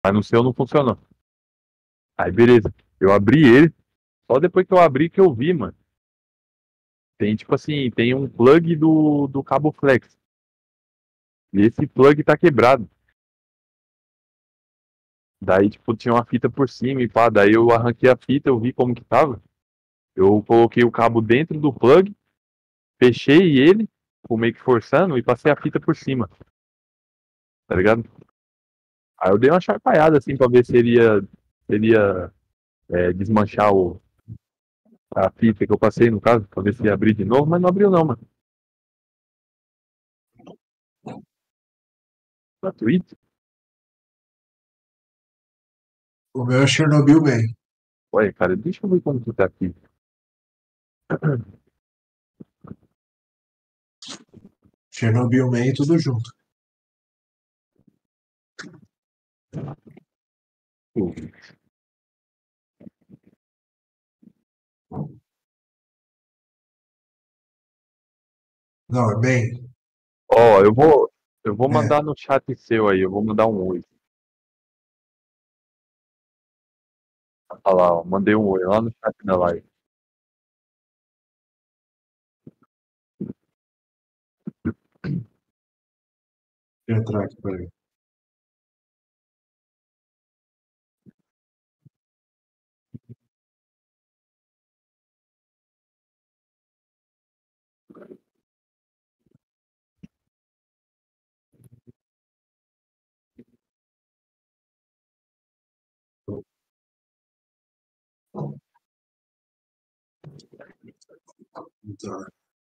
Mas no seu não funcionou. Aí beleza. Eu abri ele. Só depois que eu abri que eu vi, mano. Tem tipo assim, tem um plug do cabo flex. E esse plug tá quebrado. Daí, tipo, tinha uma fita por cima e pá. Daí eu arranquei a fita, eu vi como que tava. Eu coloquei o cabo dentro do plug, fechei ele, meio que forçando, e passei a fita por cima. Tá ligado? Aí eu dei uma chacoalhada assim pra ver se iria desmanchar a fita que eu passei, no caso, pra ver se ia abrir de novo, mas não abriu não, mano. Gratuito? O meu é Chernobyl Man. Ué, cara, deixa eu ver como que tá aqui. Chernobyl Man tudo junto. Não, é Man. Ó, eu vou É. mandar no chat seu aí, eu vou mandar um oi. Olha lá, ó, mandei um oi lá no chat da live. Deixa eu entrar aqui, peraí. Então,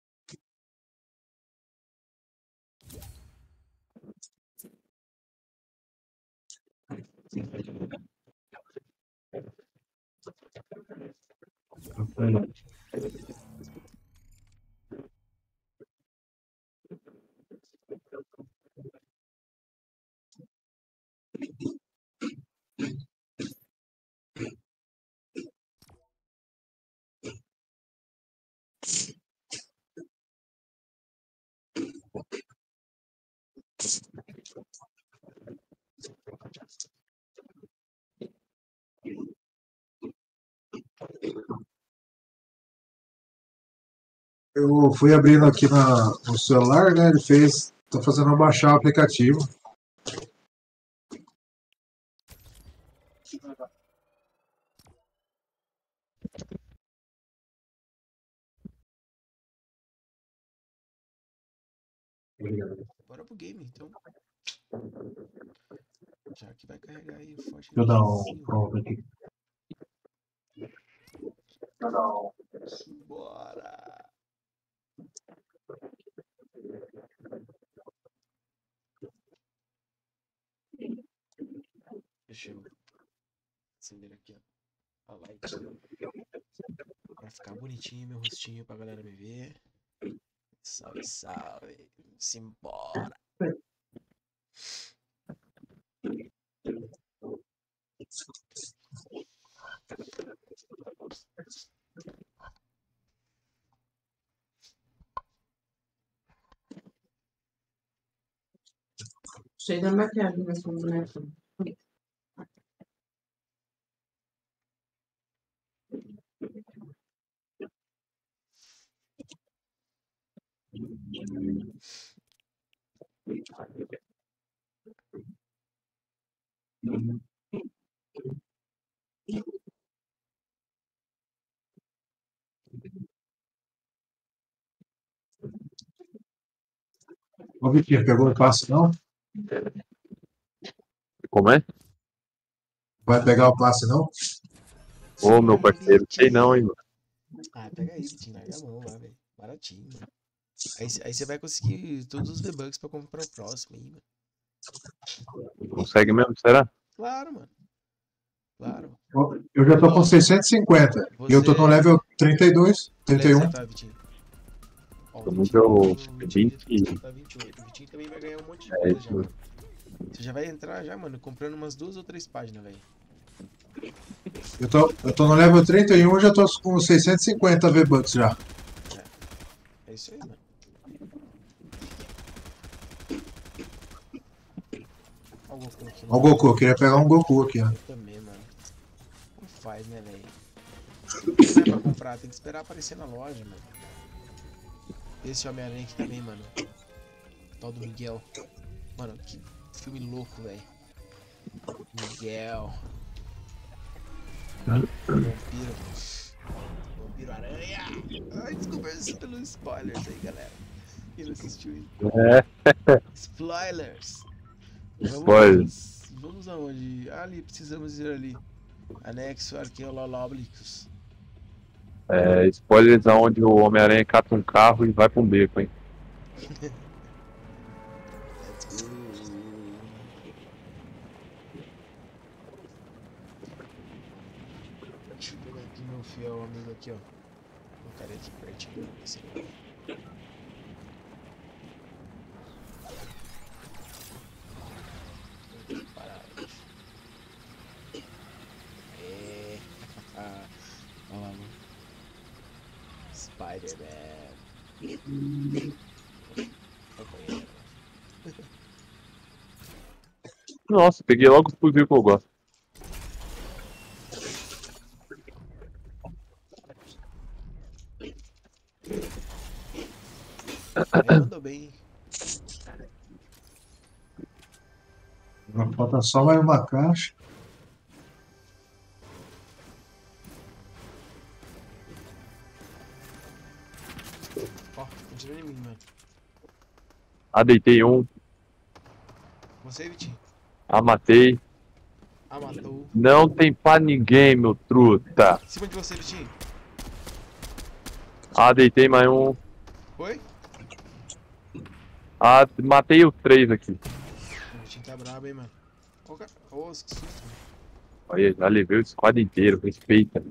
eu fui abrindo aqui no celular, né? Ele fez. Tô fazendo eu baixar o aplicativo. Bora pro game, então. Já que vai carregar aí o forte Deixa eu dar um vizinho. pronto aqui. Bora! Deixa eu acender aqui, ó, a light. Pra ficar bonitinho meu rostinho pra galera me ver. Salve, salve. Simbora. Cheio da maquiagem nessa boneca. Ô, Vitinho, pegou o passe não? Como é? Vai pegar o passe não? Ô, meu parceiro, sei não, hein, mano. Ah, pega aí, Vitinho. Larga a mão lá, velho. Baratinho, mano. Aí você vai conseguir todos os V-Bucks pra comprar o próximo aí, mano. Consegue mesmo, será? Claro, mano. Claro. Eu já tô com 650. E eu tô no level 32, Que level 31. você tá, Vitinho? Ó, Tô o no Vitinho, nível o Vitinho 20. tá 28. O Vitinho também vai ganhar um monte de É coisa isso já, mesmo. mano. Você já vai entrar já, mano, comprando umas 2 ou 3 páginas, velho. Eu tô no level 31 e já tô com 650 V-Bucks já. É isso aí, mano. Ó o Golfão aqui. aqui. Ó o Goku, eu queria pegar um Goku aqui, ó. Eu também, mano. Como faz, né, velho? Não é pra comprar, tem que esperar aparecer na loja, mano. Esse Homem-Aranha aqui também, mano. Tal do Miguel. Mano, que filme louco, velho. Miguel. Vampiro. Vampiro Aranha. Ai, desculpa pelos spoilers aí, galera. Quem não assistiu aí? Spoilers. Spoilers. Vamos aonde? Ali, precisamos ir ali. Anexo arqueológicos. Spoilers aonde o Homem-Aranha cata um carro e vai pra um beco, hein? Let's go. Deixa eu pegar aqui meu fiel amigo aqui, ó. Colocar ele aqui pertinho. Esse aqui. Parado. Olha lá, mano. Spider-Man. Nossa, peguei logo os fuzil que eu gosto. Ele mandou bem. Falta só mais uma caixa. Ó, continua em mim, mano. Deitei um. Você, Vitinho? Matei. Matou. Não tem pra ninguém, meu truta. Em cima de você, Vitinho. Deitei mais um. Foi? Matei os 3 aqui. O Vitinho tá brabo, hein, mano. Ô, que susto, mano. Olha, já levei o squad inteiro, respeita.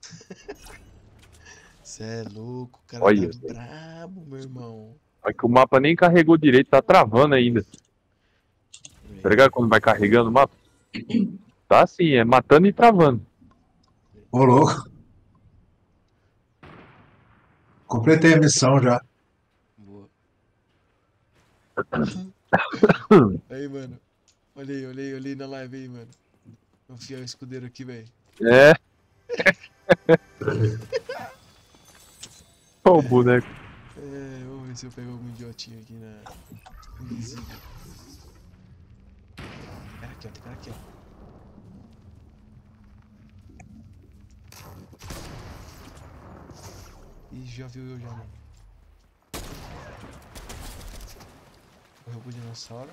Cê é louco, o cara Olha. tá brabo, meu irmão. Olha que o mapa nem carregou direito, tá travando ainda. Tá ligado quando vai carregando o mapa? Tá assim, matando e travando. Ô, louco. Completei a missão já. Boa. Aí, mano. Olhei na live aí, mano. Meu fiel escudeiro aqui, velho. Olha o boneco. Vamos ver se eu pego algum idiotinho aqui na invisível. Cara aqui, ó, tem cara aqui, ó. Ih, já viu eu já, mano. Correu pro dinossauro.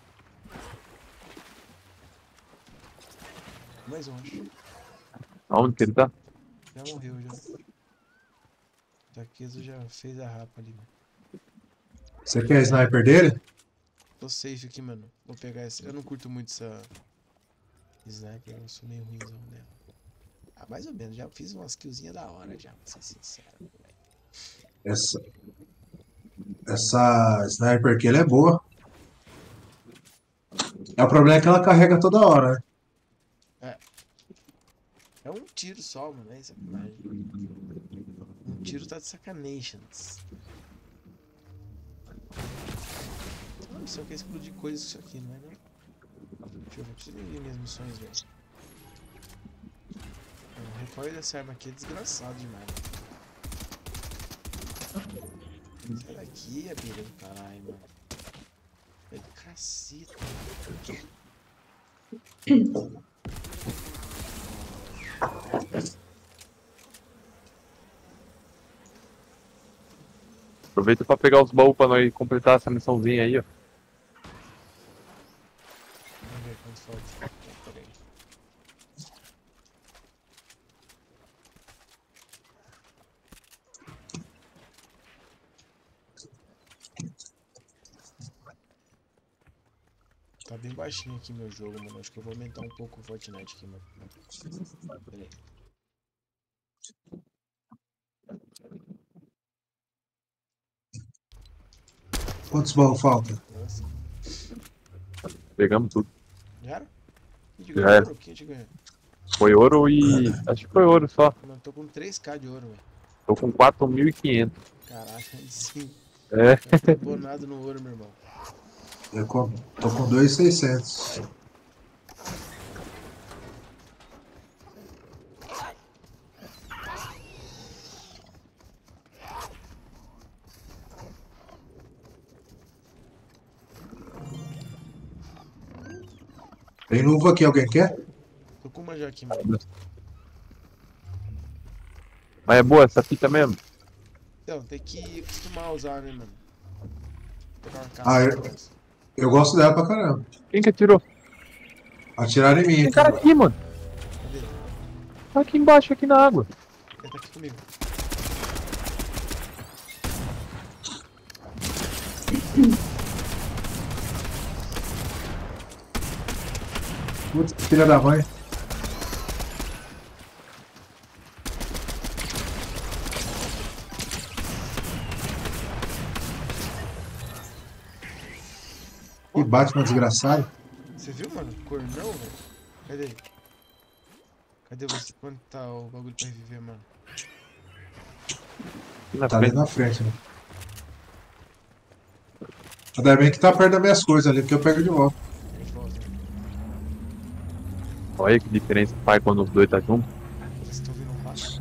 Mais um, acho. Aonde que ele tá? Já morreu, já. Taqueso já fez a rapa ali, mano. Você quer a sniper dele? Tô safe aqui, mano. Vou pegar essa. Eu não curto muito essa sniper, eu sou meio ruimzão dela. Mais ou menos, já fiz umas killzinhas da hora já, pra ser sincero, velho. Essa sniper aqui, ela é boa. O problema é que ela carrega toda hora, né? É um tiro só, mano, é sacanagem. Um tiro tá de sacanations. Não sei o que é explodir coisas com isso aqui, não é não? Deixa eu ver, preciso ver minhas missões, velho. O recoil dessa arma aqui é desgraçado demais, mano. Sai daqui, abelha do caralho, mano. É do caceta. Aproveita pra pegar os baús pra nós completar essa missãozinha aí, ó. Vamos ver quanto falta. Peraí. Tá bem baixinho aqui meu jogo, mano. Acho que eu vou aumentar um pouco o Fortnite aqui, mano. Peraí. Quantos baús faltam? Nossa. Pegamos tudo. Já era? Quem te Já ganhou era. ouro? Quem te ganhou? Foi ouro e... acho que foi ouro só. Mano, tô com 3k de ouro, velho. Tô com 4.500. Caraca, aí sim. É. Eu tô abonado no ouro, meu irmão. Tô com 2.600. Tem luva aqui, alguém quer? Tô com uma já aqui, mano. Mas é boa essa fita mesmo? Então, tem que acostumar a usar, né, mano? Pegar uma Ah, caça. eu gosto dela pra caramba. Quem que atirou? Atiraram em mim Tem aqui. cara aqui, mano. Cadê? Tá aqui embaixo, aqui na água. Ele tá aqui comigo. Putz, filha da mãe. Que Batman desgraçado. Você viu, mano? Cornão, velho? Cadê? Cadê você? Quanto tá o bagulho pra reviver, mano? Aqui na Tá ali frente. na frente, né? Ainda bem que tá perto das minhas coisas ali, porque eu pego de volta. De volta. Olha que diferença faz quando os dois tá juntos. Vocês estão ouvindo um passo?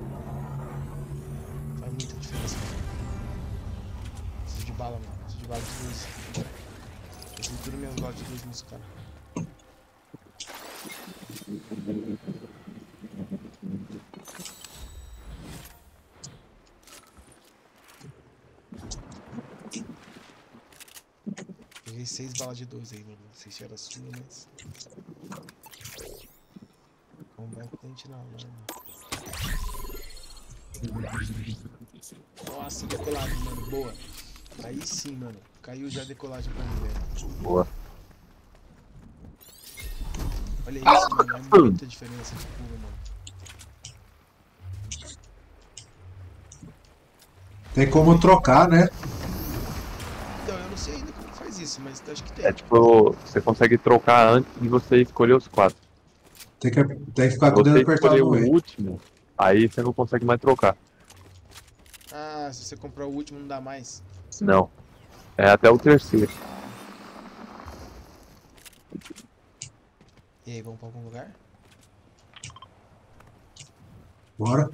Faz muita diferença, mano. Preciso de bala, mano. Preciso de bala de luz. Preciso de tudo minhas balas de luz nisso, cara. Peguei 6 balas de 12 aí, mano. Não sei se era sua, mas. Combatente na lama. Nossa, decolagem, mano. Boa. Aí sim, mano. Caiu já a decolagem pra mim, velho. Boa. Olha isso, mano. É muita diferença de pulo, mano. Tem como trocar, né? Então, eu não sei ainda como faz isso, mas acho que tem. É tipo, você consegue trocar antes de você escolher os 4. Tem que ficar Se com o dedo você apertado escolher no o meio. último, aí você não consegue mais trocar. Ah, se você comprar o último não dá mais. Não. É até o terceiro. E aí, vamos pra algum lugar? Bora.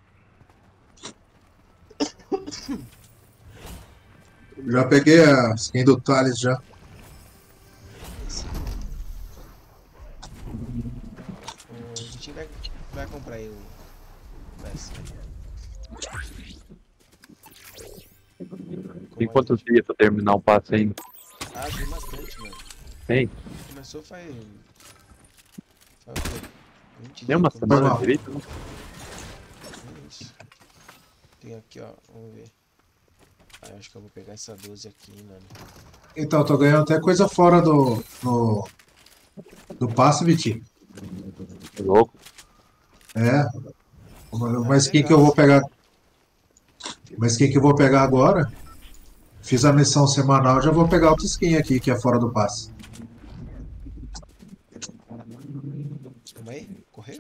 Já peguei a skin do Thales já. Esse. O Vitinho vai comprar aí o PS. Tem quantos dias pra terminar o passe ainda? Ah, tem bastante, mano. Tem? Começou faz o quê? 20 Tem uma dias. semana mal. direito? Né? Isso. Tem aqui, ó. Vamos ver. Ah, eu acho que eu vou pegar essa 12 aqui, mano. Então, eu tô ganhando até coisa fora do passe, Vitinho. É louco. É. Uma skin legal, que eu vou sim. pegar. Uma skin que eu vou pegar agora. Fiz a missão semanal, já vou pegar outra skin aqui, que é fora do passe. Calma aí. Correr?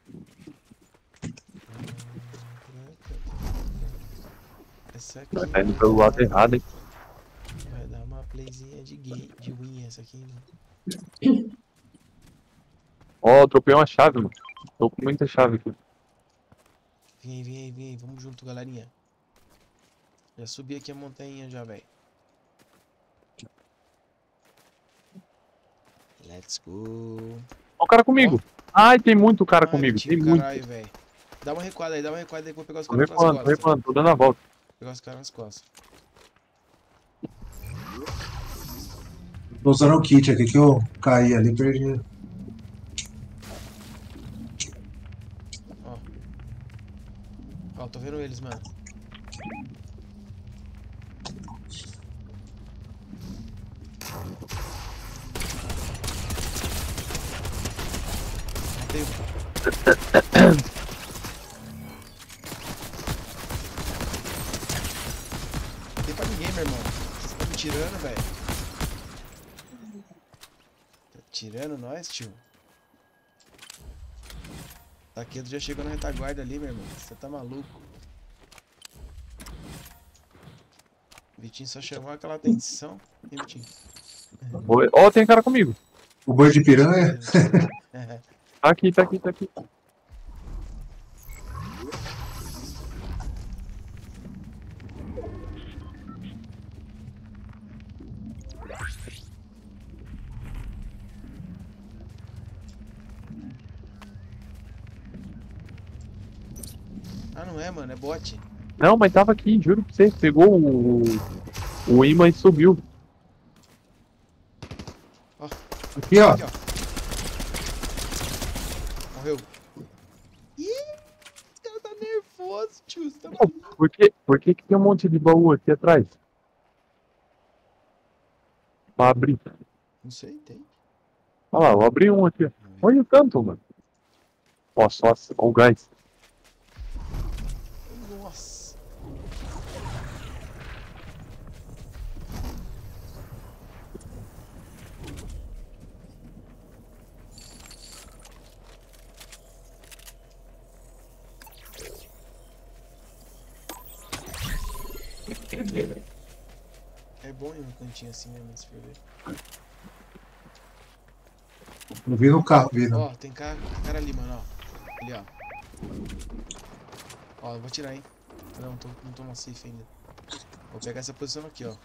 Essa aqui Tá indo pelo lado errado, hein? vai dar uma playzinha de win essa aqui, mano. Ó, eu tropei uma chave, mano. Tô com muita chave aqui. Vem aí, vem aí, vem aí. Vamos junto, galerinha. Já subi aqui a montanha já, velho. Let's go. Ó o cara comigo. Ai, tem muito cara Ai, comigo. Vitinho, Tem muito. caralho, velho. Dá uma recuada aí que eu vou pegar os Tô caras nas recuando, tô costas. recuando, tô dando a volta. Vou pegar os caras nas costas. Tô usando o kit aqui que eu caí ali, perdi. Ó. Ó, tô vendo eles, mano. Matei um. Não tem pra ninguém, meu irmão. Vocês estão me tirando, velho. Tá tirando nós, tio? Taquedo já chegou na retaguarda ali, meu irmão. Você tá maluco. Vitinho só chamou aquela atenção. Hein, Vitinho? Ó, tem cara comigo. O boi de piranha. Tá aqui, tá aqui, tá aqui. Ah, não é, mano, é bot. Não, mas tava aqui, juro pra você. Pegou o imã e subiu. Aqui, ó. Aqui, ó. Morreu. Ih, esse cara tá nervoso, tio. Você tá maluco? Por que tem um monte de baú aqui atrás? Pra abrir. Não sei, tem. Olha lá, eu abri um aqui. Olha o tanto, mano. Ó, só o gás. Nossa. É bom ir no cantinho assim mesmo, se for ver. Não vi no carro, vi não. Ó, tem cara ali, mano, ó. Ali, ó. Ó, eu vou tirar, hein. Não tô na safe ainda. Vou pegar essa posição aqui, ó.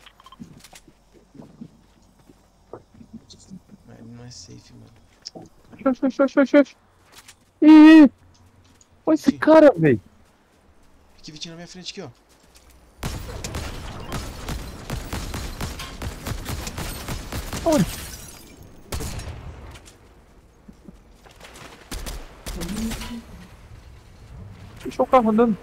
Mas ele não é safe, mano. Oxi. Ih, olha esse Sim. cara, velho. Aqui, Vitinho, na minha frente aqui, ó. Onde? Deixa o carro andando.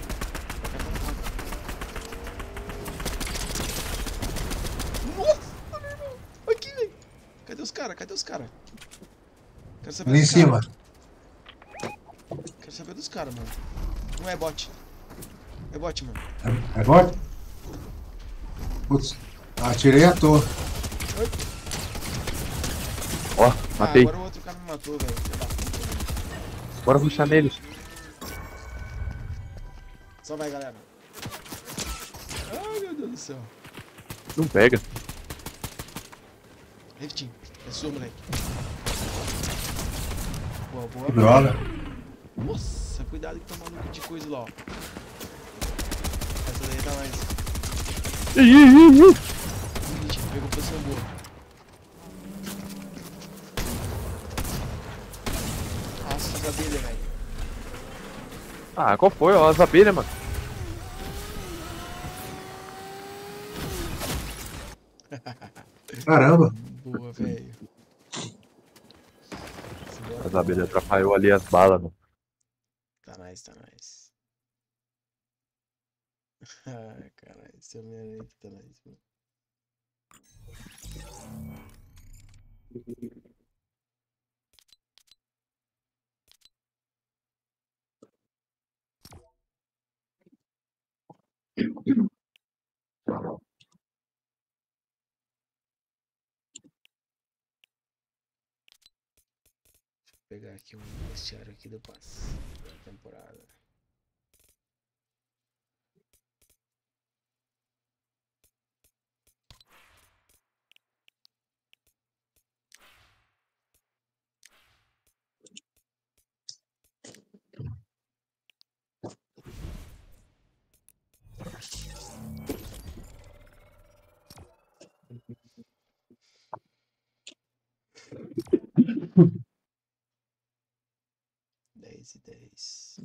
Nossa, meu irmão. Aqui, velho. Cadê os caras? Quero saber Ali em dos cima. caras. Quero saber dos caras, mano. Não é bot. É bot, mano. É bot? Putz, atirei à toa. Ó, matei. Agora o outro cara me matou, velho. Filha da puta, mano. Bora rushar neles. Só vai, galera. Ai, meu Deus do céu. Não pega. Rifting, é sua, moleque. Boa, boa. Que droga. Nossa, cuidado que tá maluco de coisa lá, ó. Essa daí tá mais. Rifting, pegou posição boa. Nossa, as abelhas, velho. Ah, qual foi? Ó, as abelhas, mano. Caramba. Boa, velho. As abelhas atrapalhou ali as balas, mano. Tá nice, tá nice. Ai, caralho, esse Homem-Aranha aqui tá nice, mano. Vou pegar aqui um vestiário aqui do passe da temporada. Dez e 10.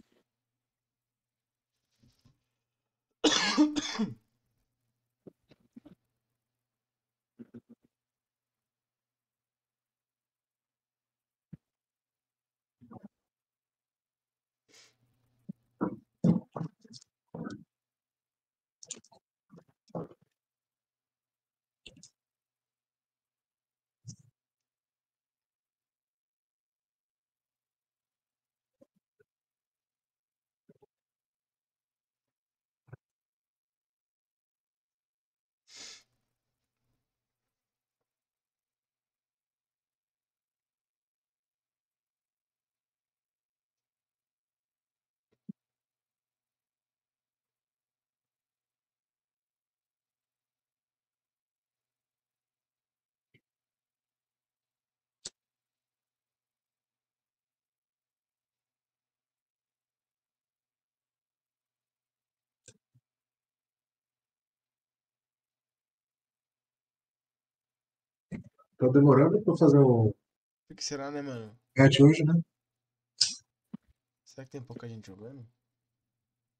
Tô demorando pra fazer o O que será, né, mano? match hoje, né? Será que tem pouca gente jogando?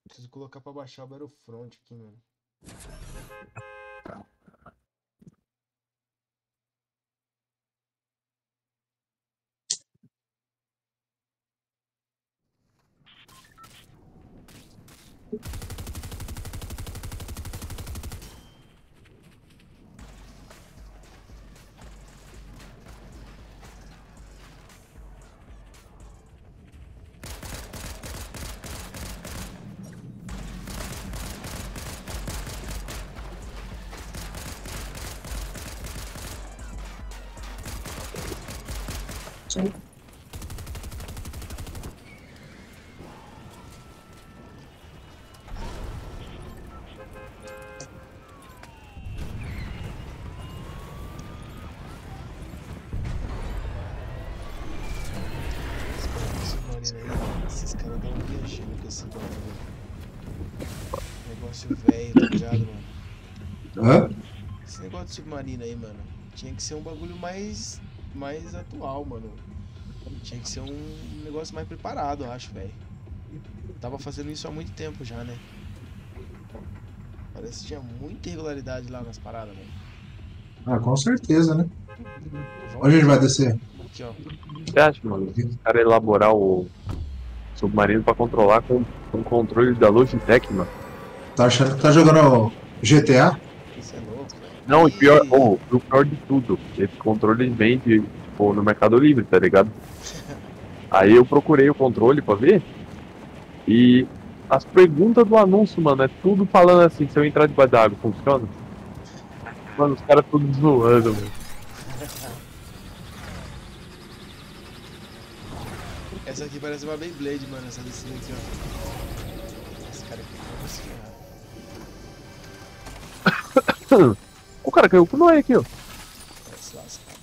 Preciso colocar pra baixar o Battlefront aqui, mano. Sim. Esses caras tão viajando com esse bagulho. Negócio velho, tá ligado, mano? Hã? Esse negócio de submarino aí, mano, tinha que ser um bagulho mais atual, mano. Tinha que ser um negócio mais preparado, eu acho, velho. Tava fazendo isso há muito tempo já, né? Parece que tinha muita irregularidade lá nas paradas, velho. Ah, com certeza, né? Vamos Onde a gente vai descer? aqui, ó. Você acha, mano? Os caras elaborar o submarino pra controlar com controle da Logitech, mano. Tá achando que tá jogando GTA? Você é louco, velho. Não, o pior, Ih, o pior de tudo, esse controle vende pô, no Mercado Livre, tá ligado? Aí eu procurei o controle pra ver e as perguntas do anúncio, mano, é tudo falando assim, se eu entrar debaixo da água, funciona? Mano, os caras tudo zoando, mano. essa aqui parece uma Beyblade, mano, essa descida aqui, ó. Esse cara aqui não conseguiu. O cara caiu com nós aqui, ó. Parece lascado.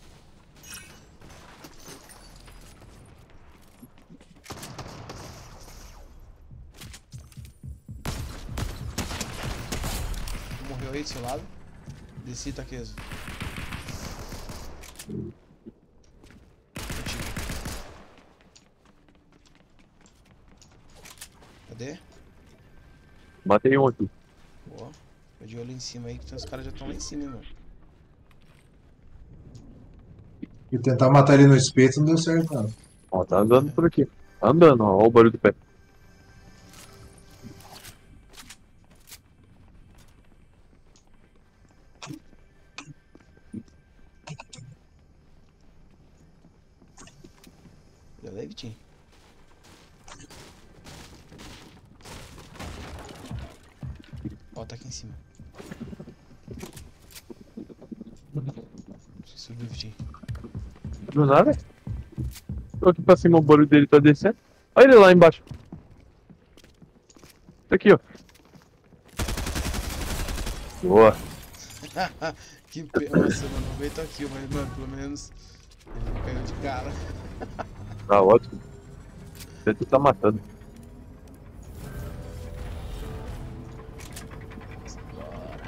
Morreu aí do seu lado? Desci, Taqueso. Contigo. Cadê? Matei um aqui. Boa. Fica de olho em cima aí, que os caras já estão lá em cima, hein, mano. E tentar matar ele no espeto não deu certo, não. Ó, tá andando por aqui. Tá andando, ó o barulho do pé. Beleza, Vitinho? Ó, tá aqui em cima. Subiu, Vitinho. Do nada. Tô aqui pra cima, o barulho dele tá descendo. Olha ele lá embaixo. Tá aqui, ó. Boa. Que pena, nossa, mano, não veio tá aqui, mas, mano, pelo menos ele caiu de cara. Tá ótimo. Você tá matando. Bora.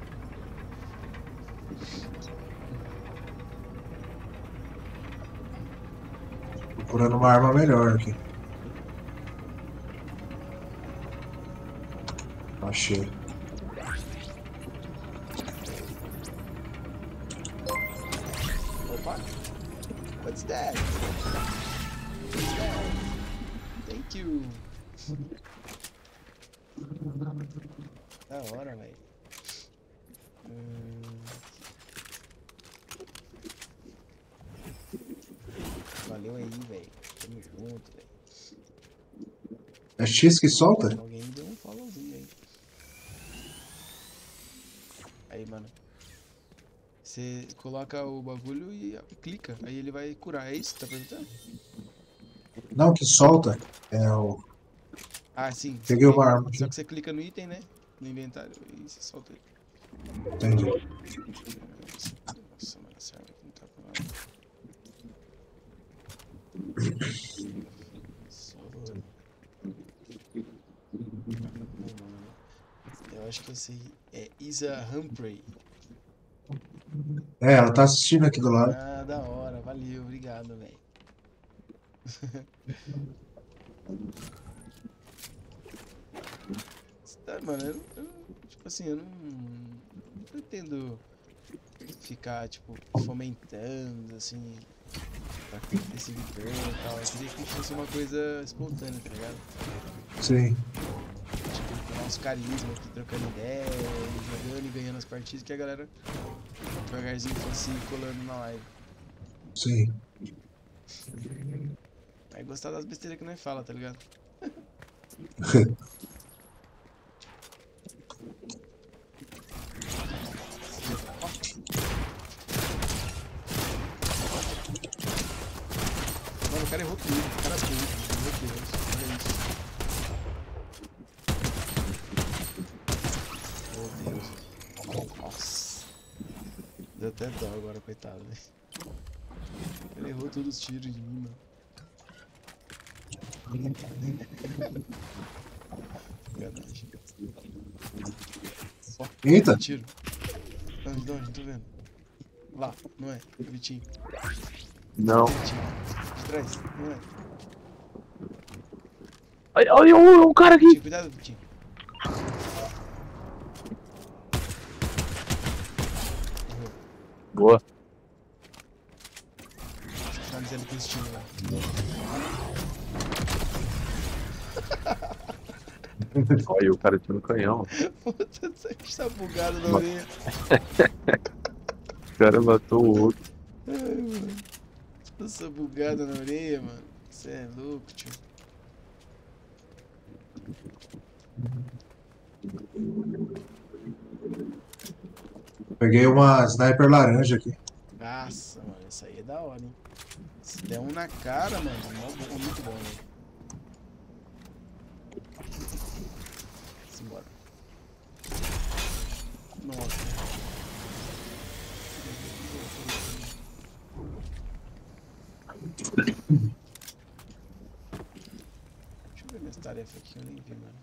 Procurando uma arma melhor aqui. Achei. Opa! What's that? What's that? Thank you! Da hora, velho. Valeu aí, velho. Tamo junto, velho. É X que solta? Alguém me deu um followzinho aí. Aí, mano. Você coloca o bagulho e clica. Aí ele vai curar. É isso que tá perguntando? Não, que solta. É o. Ah, sim. Peguei uma arma Só aqui. que você clica no item, né? No inventário. E você solta ele. Entendi. Nossa, mano, essa arma aqui não tá com nada. Solo. Eu acho que esse aí é Isa Humphrey. É, ela tá assistindo aqui do lado. Ah, da hora. Valeu, obrigado, velho. Tá, mano, tipo assim, eu não pretendo ficar, tipo, fomentando, assim, pra ter seguidor e tal. Eu queria que fosse uma coisa espontânea, tá ligado? Sim. Tipo, com o nosso carisma aqui, trocando ideia, e jogando e ganhando as partidas, que a galera devagarzinho fosse colando na live. Sim. Aí gostar das besteiras que nós fala, tá ligado? Mano, o cara errou tudo, o cara é burro, meu Deus, olha isso. Meu Deus. Nossa. Deu até dó agora, coitado, velho. Ele errou todos os tiros de mim, mano. Sacanagem. Ó, Eita. tiro. Onde? Não tô vendo. Lá, não é? Vitinho. Não. Vitinho. De trás, não é? Olha o cara aqui. Vitinho, cuidado, Vitinho. Morreu. Boa. Deixa eu finalizar ele com esse tiro lá. Olha o cara tinha um canhão. Puta, isso aqui tá bugado na orelha. O cara matou o outro. Ai, mano. Essa bugada na orelha, mano. Você é louco, tio. Peguei uma sniper laranja aqui. Nossa, mano, isso aí é da hora, hein? Se der um na cara, mano, é muito bom, velho. Simbora. Nossa. Deixa eu ver minhas tarefas aqui, eu nem vi, mano.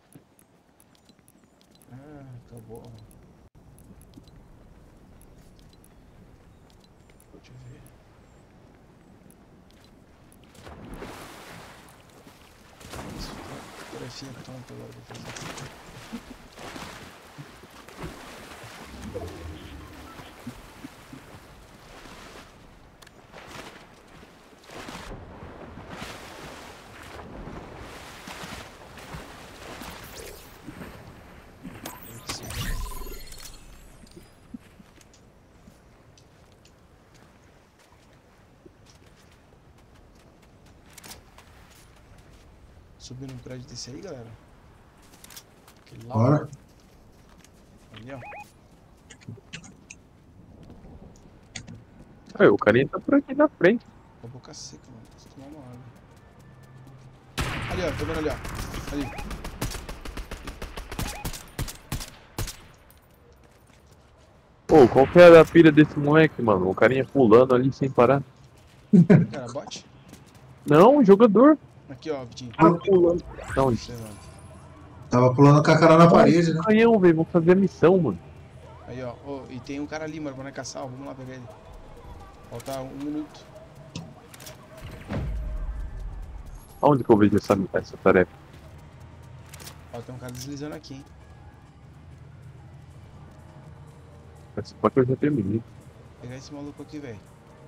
Ah, acabou. Deixa eu ver. Isso, tarefinha tonta agora pra fazer. Subir no prédio desse aí, galera. Aquele lá. Bora. Ali, ó. Olha, o carinha tá por aqui na frente. Com a boca seca, mano. Preciso tomar uma água. Ali, ó. Tô vendo ali, ó. Ali. Pô, qual que é a pilha desse moleque, mano? O carinha pulando ali sem parar. Cara, bote. Não, jogador. Aqui, ó, Vitinho. Tá pulando. Não, Você, mano. Tava pulando com a cara na parede, né? canhão, velho. Vamos fazer a missão, mano. Aí, ó. Ô, e tem um cara ali, mano, pra nós caçar, ó. Vamos lá pegar ele. Falta 1 minuto. Onde que eu vejo essa tarefa? Ó, tem um cara deslizando aqui, hein. Essa pode que eu já terminei. Vou pegar esse maluco aqui, velho.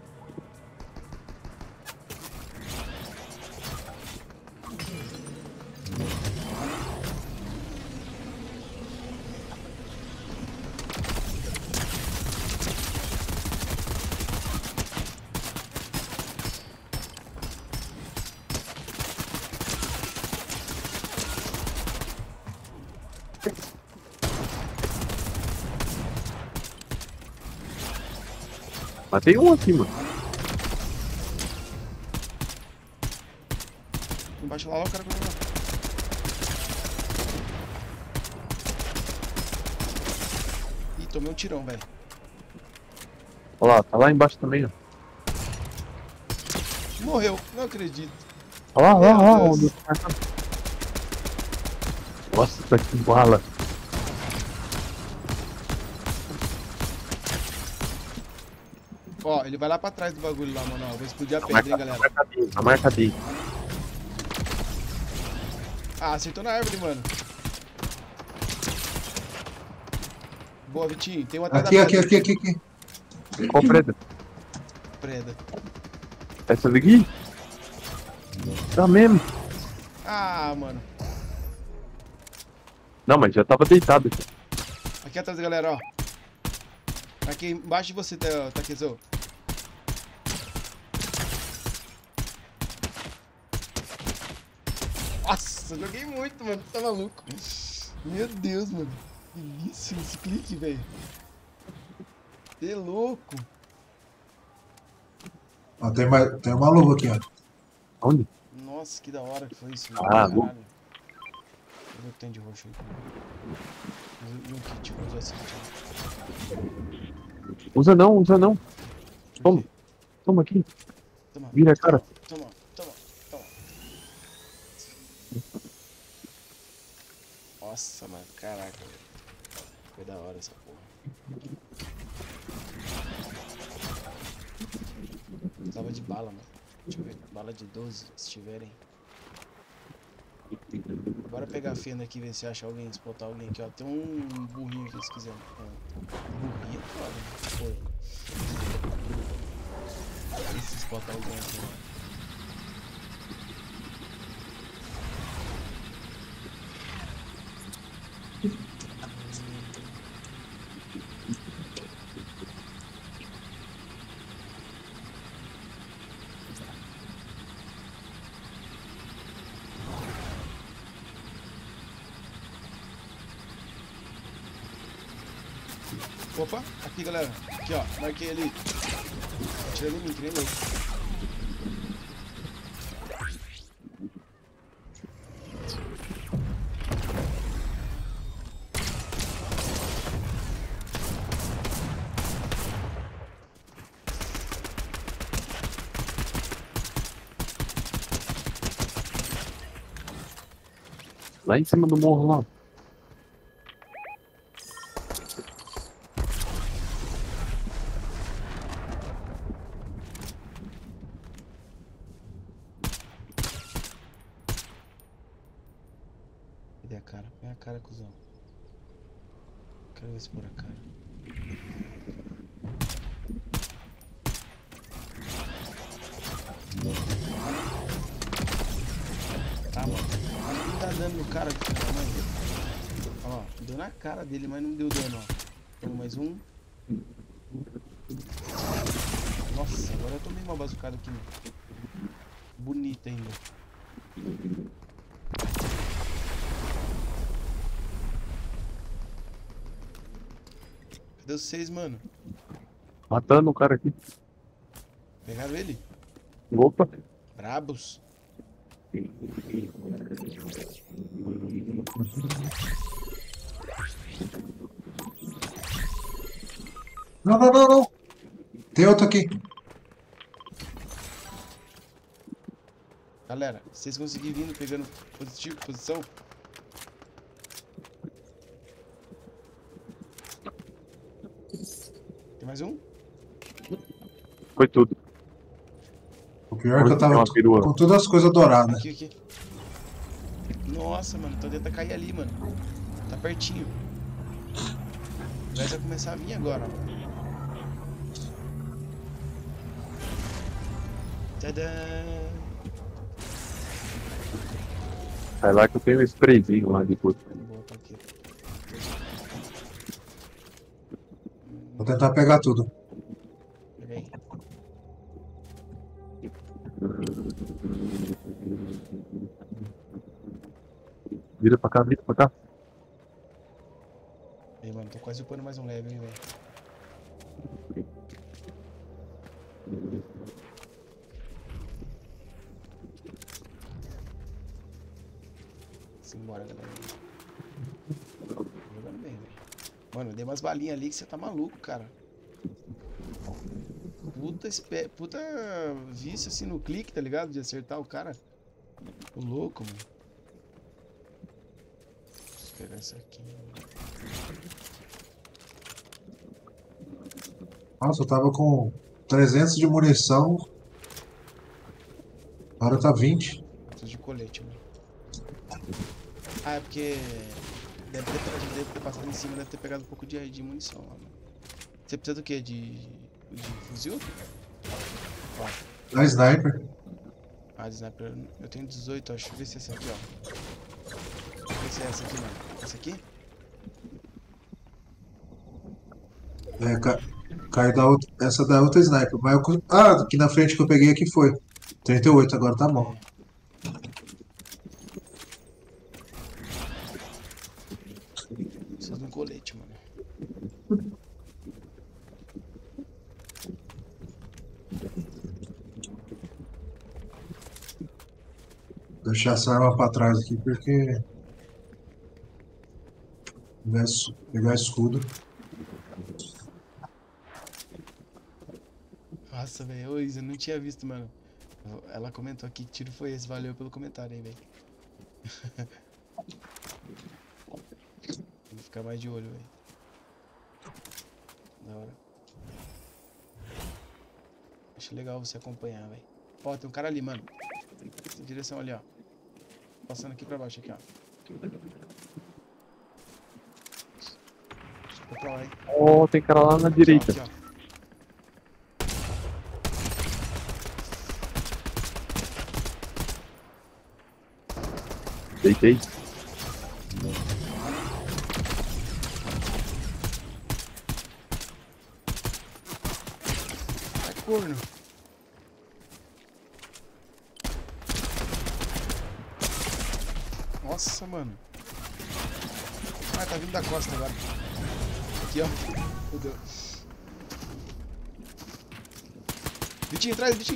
Matei um aqui, mano. Embaixo lá, ó, o cara correndo lá. Ih, tomei um tirão, velho. Olha lá, tá lá embaixo também, ó. Morreu, não acredito. Olha lá, olha lá, Meu olha lá. Deus. Onde tá. Nossa, que bala. Ó, ele vai lá pra trás do bagulho lá, mano. Ó, vou explodir a Tá pedra, hein, galera. marcadinho, tá marcadinho. Ah, acertou na árvore, mano. Boa, Vitinho. Tem um atrás Aqui, da aqui, pedra. aqui, aqui, aqui. Qual preda? Preda. Essa daqui? Tá mesmo. Ah, mano. Não, mas já tava deitado aqui. Aqui atrás, galera, ó. Aqui embaixo de você, Taquezão. Nossa, joguei muito, mano. Tá maluco. Meu Deus, mano. Que isso, esse clique, velho. Você é louco. Ó, tem uma luva aqui, ó. Onde? Nossa, que da hora que foi isso. Ah, Caralho. Deixa eu ver o que tem de roxo aí. E um kit, vou usar esse kit aí. Usa não, usa não. Por Toma. quê? Toma aqui. Toma. Vira a cara. Toma, toma, toma. Nossa, mano, caraca, velho. Foi da hora essa porra. Precisava de bala, mano. Deixa eu ver. Bala de 12, se tiverem. Bora pegar a fenda aqui e ver se acha alguém, spotar alguém aqui, ó. Tem um burrinho aqui, se quiser. Burrinho é foda, né? Porco. Ver se spotar alguém aqui, ó. Opa, aqui galera, aqui ó, marquei ali. Tira de mim, que nem louco. Lá em cima do morro lá. Cadê a cara? Põe a cara, cuzão. Quero ver se por a cara. Tá, mano. Mas não dá dano no cara aqui, mano. Ó, deu na cara dele, mas não deu dano, ó. Toma mais um. Nossa, agora eu tomei uma bazucada aqui, mano. Bonita ainda. Cadê vocês, mano? Matando o cara aqui. Pegaram ele? Opa. Brabos. Não, não, não, não. Tem outro aqui. Galera, se vocês conseguirem vindo pegando positivo, posição. Tem mais um? Foi tudo. O pior é que eu Tem tava uma perua. com todas as coisas douradas. Aqui, aqui. Nossa, mano, então tenta cair ali, mano. Tá pertinho. Vai começar a vir agora, ó. Tadã! Sai lá que eu tenho um sprayzinho lá de puta. Boa, tá aqui. Vou tentar pegar tudo. Pega aí. Vira pra cá, vira pra cá. Aí, mano, tô quase upando mais um level, hein, velho. Simbora, galera. Tô jogando bem, velho. Mano, eu dei umas balinhas ali que você tá maluco, cara. Puta vício assim no clique, tá ligado? De acertar o cara. O louco, mano. Deixa eu pegar isso aqui. Nossa, eu tava com 300 de munição. Agora tá 20. Preciso de colete, mano. Ah, é porque deve ter passado em cima, deve ter pegado um pouco de munição lá, mano. Você precisa do quê? De fuzil? Ó, Da sniper. de sniper. Eu tenho 18, acho. Deixa eu ver se é essa aqui, ó. Deixa eu ver se é essa aqui, mano. Essa aqui? Caiu essa da outra sniper. Mas aqui na frente que eu peguei aqui foi. 38, agora tá bom. É. Preciso de um colete, mano. Deixar essa arma pra trás aqui porque. Pegar escudo. Nossa, velho. Ô, Isa, eu não tinha visto, mano. Ela comentou aqui que tiro foi esse. Valeu pelo comentário aí, velho. Vou ficar mais de olho, velho. Da hora. Acho legal você acompanhar, velho. Ó, tem um cara ali, mano. Essa direção ali, ó. Passando aqui pra baixo, aqui, ó. Vou pra lá, hein. Ó, tem cara lá na Aqui, ó, direita. aqui, ó. Deitei. Ai, corno. Nossa, mano. Ah, tá vindo da costa agora. Aqui, ó. Fudeu. Vitinho, atrás, Vitinho.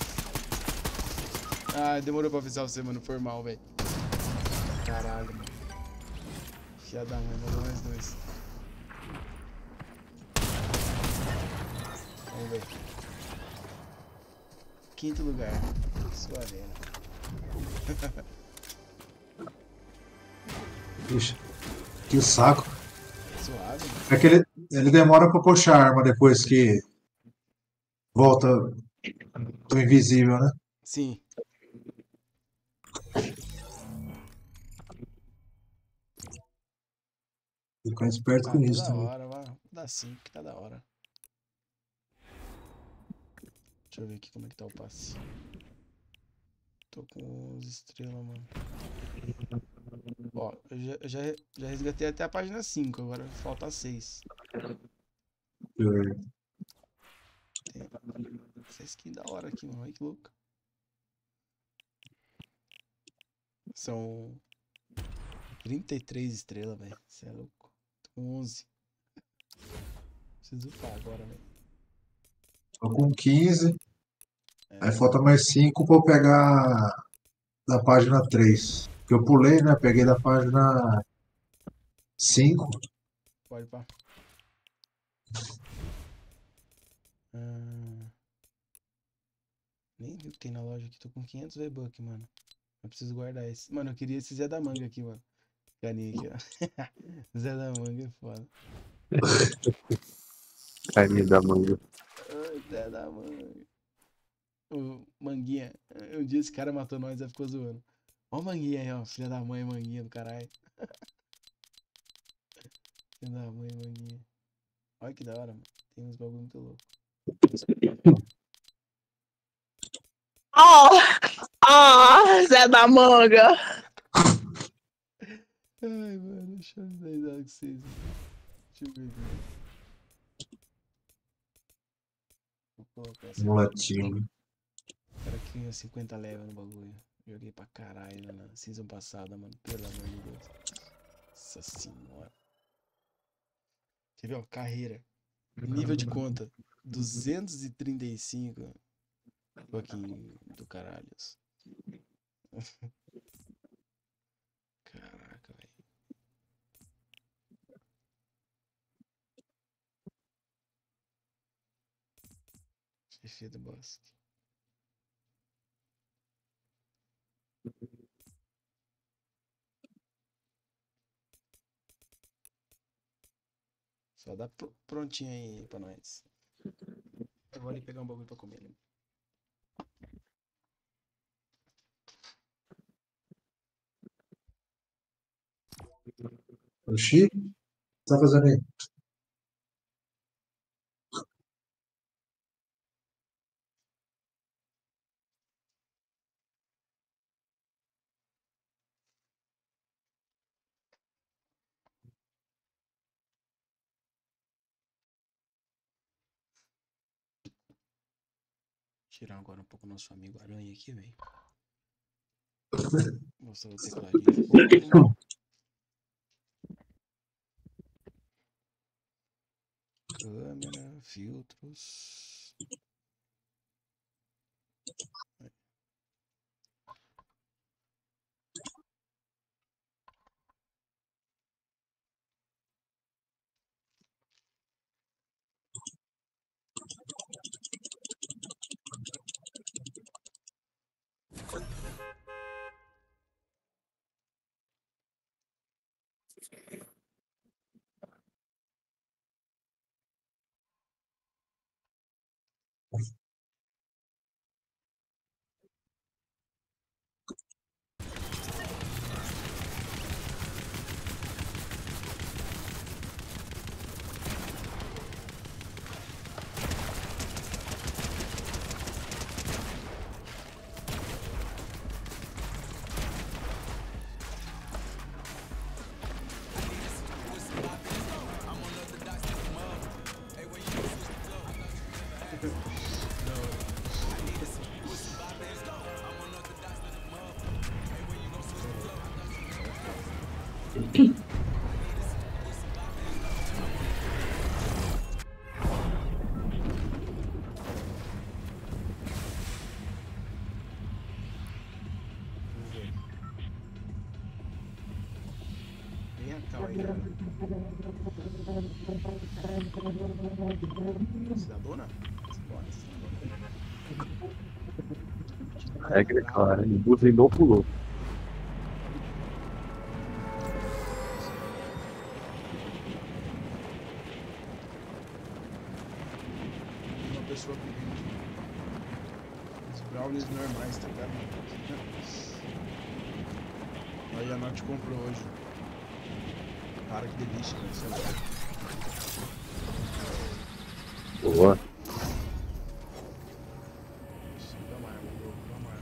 Ah, demorou pra avisar você, mano. Foi mal, velho. Caralho, mano. Filha da mãe, mandou mais dois. Vamos ver. Quinto lugar. Suaveira. Ixi, que saco. Suave, mano. É que ele demora pra puxar a arma depois que volta do invisível, né? Sim. Fica esperto Ah, com tá isso da também. hora, vai. Dá 5 que tá da hora. Deixa eu ver aqui como é que tá o passe. Tô com 11 estrelas, mano. Ó, eu já resgatei até a página 5, agora falta 6. Tem essa skin da hora aqui, mano. Olha que louco. São 33 estrelas, velho. Você é louco. Tô com 11. Preciso upar agora, velho. Tô com 15. Aí É, falta mais 5 pra eu pegar da página 3. Que eu pulei, né? Peguei da página 5. pode pá. Ah, nem vi o que tem na loja aqui. Tô com 500 V-Bucks, mano. Eu preciso guardar esse. Mano, eu queria esse Zé da Manga aqui, mano. Caninha aqui, ó. Zé da Manga é foda. Carinha da manga. Ai, Zé da Manga. O Manguinha. Um dia esse cara matou nós e ficou zoando. Ó o Manguinha aí, ó. Filha da mãe, Manguinha do caralho. Filha da mãe, Manguinha. Olha que da hora, mano. Tem uns bagulho muito louco. Ó, ó, Zé da Manga. Ai, mano, deixa eu dar risada com vocês. Deixa eu ver aqui. Vou colocar essa aqui. Mulatinho. Cara, que ganhou 50 level no bagulho. Joguei pra caralho na season passada, mano. Pelo amor de Deus. Nossa senhora. Quer ver, ó? Carreira. Nível de conta. 235. Pouquinho do caralho. Caraca, velho. Chefe do bosque. Só dá prontinho aí pra nós. Eu vou ali pegar um bagulho pra comer, né? Oxi, o que você tá fazendo aí? Tirar agora um pouco o nosso amigo Aranha aqui, velho. Mostrar o tecladinho um pouco. Câmera, filtros. Vem cá, aí, galera. Cidadona? Bora, cidadona. Regra é clara, ele buzinou, pulou. Uma pessoa pedindo os brownies normais, tá ligado? Aí a Nath comprou hoje. Cara, que delícia, né? Sei lá. Boa. Dá mais, mano. Dá mais.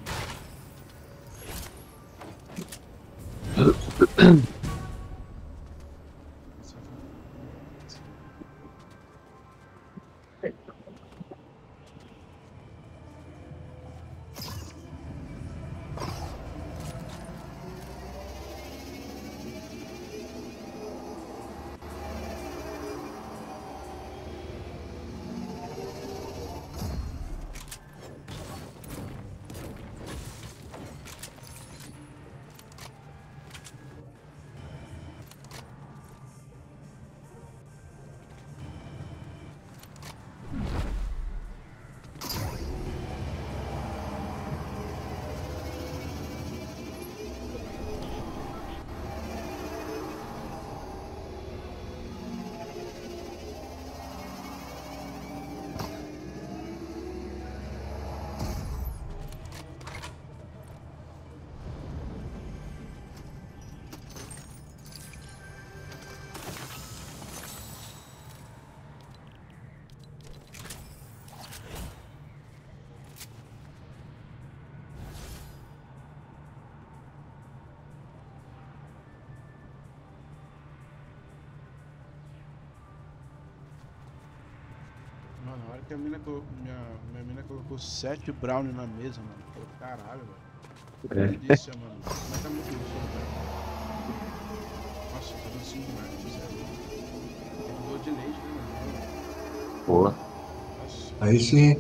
Mano, na hora que a mina colocou, minha mina colocou 7 brownie na mesa, mano. Falei, caralho, velho. Que delícia, mano. Mas tá muito gostoso, velho. Nossa, tá docinho demais, sério. Tem doce de leite, né, mano? Boa. Nossa, Aí sim.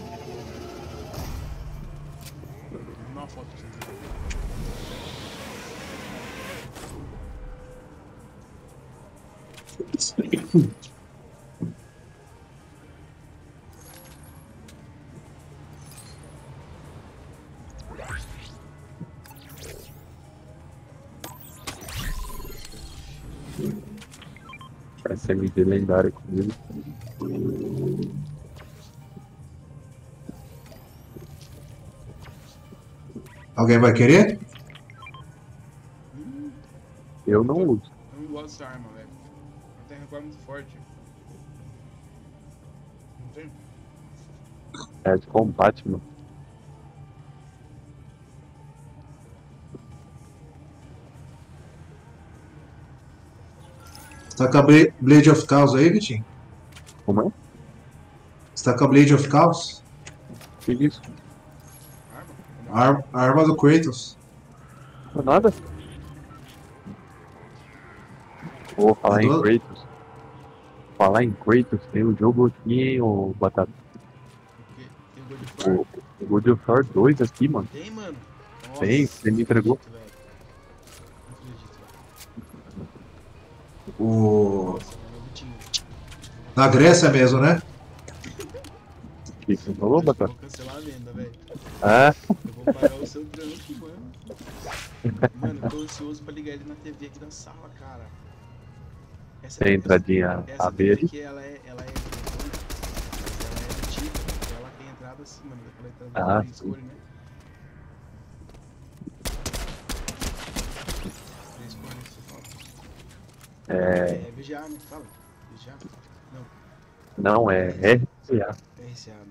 vou mandar uma foto pra vocês verem. SMD lendário comigo. Alguém vai querer? Eu não uso. Eu não essa arma, velho. Ela tem recorde muito forte. Não tem? É de combate, mano. Você tá com a Blade of Chaos aí, Vitinho? Como é? Você tá com a Blade of Chaos? Que isso? Arma? A arma do Kratos. Não é nada? Vou falar É em do- Kratos. Falar em Kratos, tem um jogo aqui, ô Batata. O quê? Tem o God of War? O God of War 2 aqui, mano. Tem, mano? Nossa, Tem, você me não entregou. acredito, velho. Não acredito, velho. O... Nossa, velho, o Vitinho. Na Grécia mesmo, né? O que você falou, Acho que eu Batata? vou cancelar a venda, velho. Ah, Eu vou pagar o seu trampo, mano. Mano, eu tô ansioso pra ligar ele na TV aqui da sala, cara. Essa, tem entradinha essa AB TV aí. aqui, ela é grandona, mas ela é antiga. Ela tem entrada assim, mano. Daquela entrada Ah, de escolha, né? 3 cores, você fala. É, É VGA, né? Fala. VGA? Não, não, é RCA. RCA, né?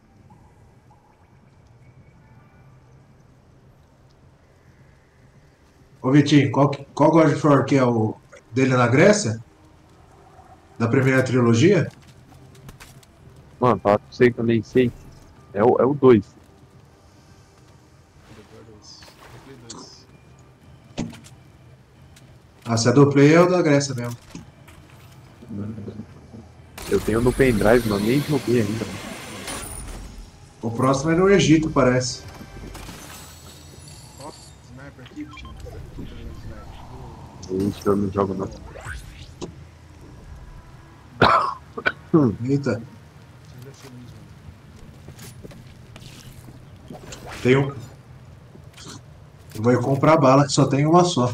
Ô, Vitinho, qual God of War que é o dele na Grécia? Da primeira trilogia? Mano, fala pra você que eu nem sei. É o 2. God 2. Play 2. Ah, se é do Play é o da Grécia mesmo. Eu tenho no pendrive, mas nem joguei ainda. O próximo é no Egito, parece. Ó, sniper aqui, Vitinho. Tô jogando sniper. Ixi, eu não jogo não. Eita, Seja feliz, mano. tem um. Eu vou comprar bala que só tem uma só.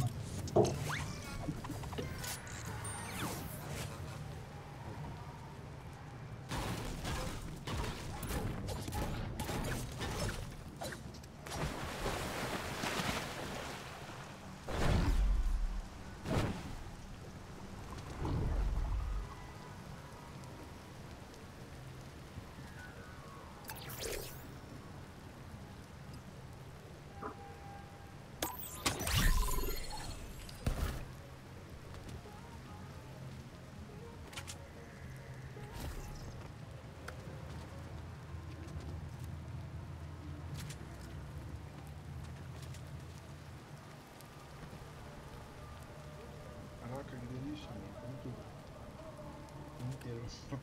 Caraca, que delícia, mano. Come tudo. Inteiro.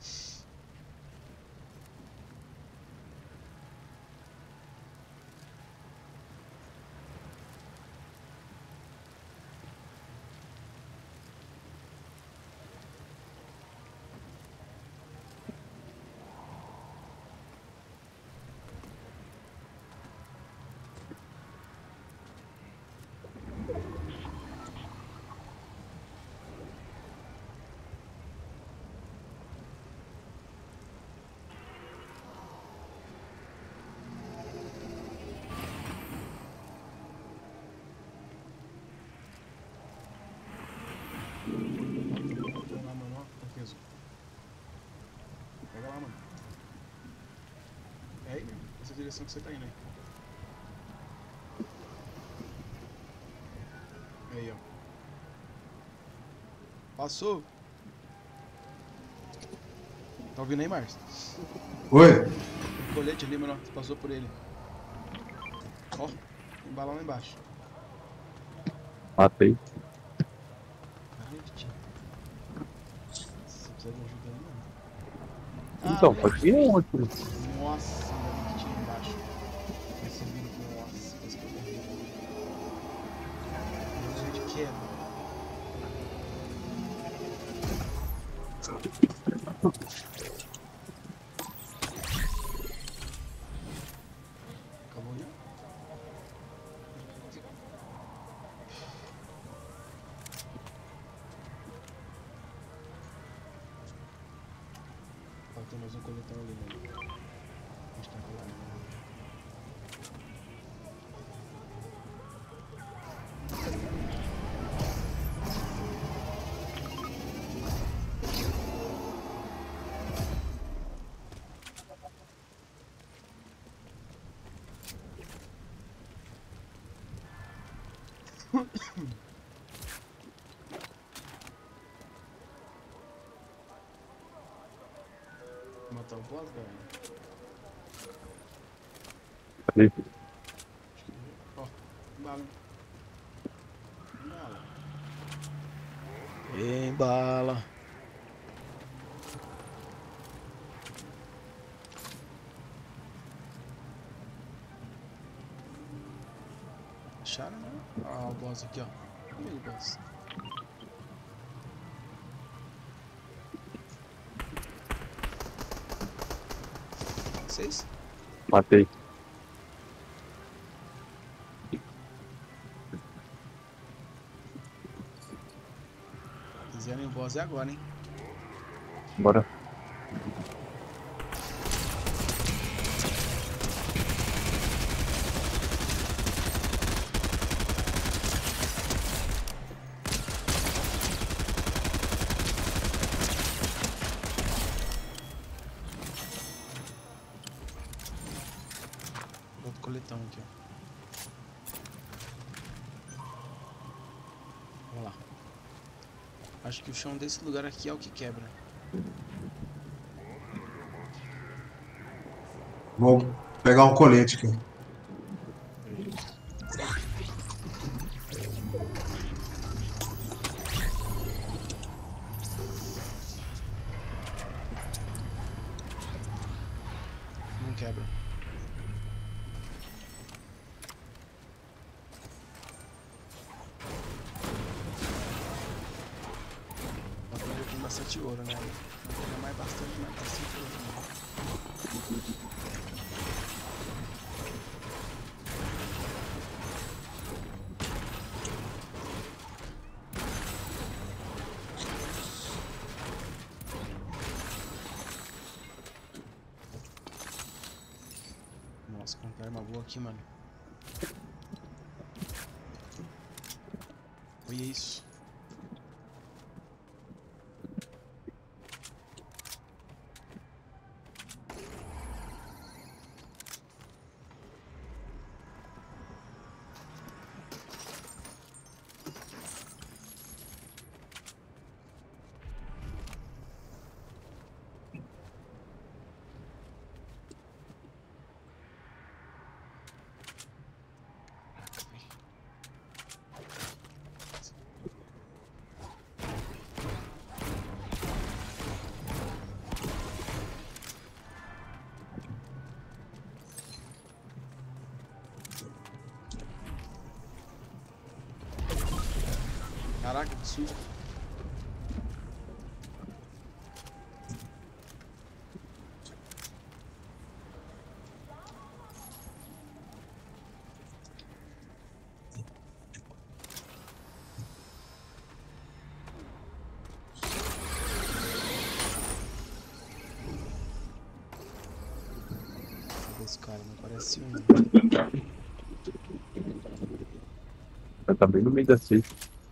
Vamos lá, mano, ó. Tá peso. Pega lá, mano. É aí, mano. Essa é a direção que você tá indo aí. Aí, ó. Passou. Tá ouvindo aí, Márcio? Oi? O colete ali, mano, ó. Você passou por ele. Ó, tem bala lá embaixo. Matei. Caralho, Vitinho. Você precisa de ajuda aí, mano. Então, olha pode vir aí. onde? Nossa, ainda bem que tinha embaixo. Esse vírus com nossa, coisa que eu morri. Deus, a gente quebra. Acabou já? Falta mais um coletão ali, mano. A gente tá com lá, mano. Matar o boss, velho. Ali. Ó, bala. Bala. Vem, bala. Acharam, né? Ó, o boss aqui, ó. Olha aí o boss. Vocês? Matei. Quiserem o boss é agora, hein? Bora. Outro coletão aqui, ó. Vamos lá. Acho que o chão desse lugar aqui é o que quebra. Vou pegar um colete aqui. Não quebra. Dá pra ver que tem bastante ouro, né? Não é mais bastante, mas bastante ouro, né? Nossa, comprei arma boa aqui, mano. Olha isso. Caraca, velho. Caraca, que susto. Cadê esse cara? Não parece um. Tá bem no meio da safe.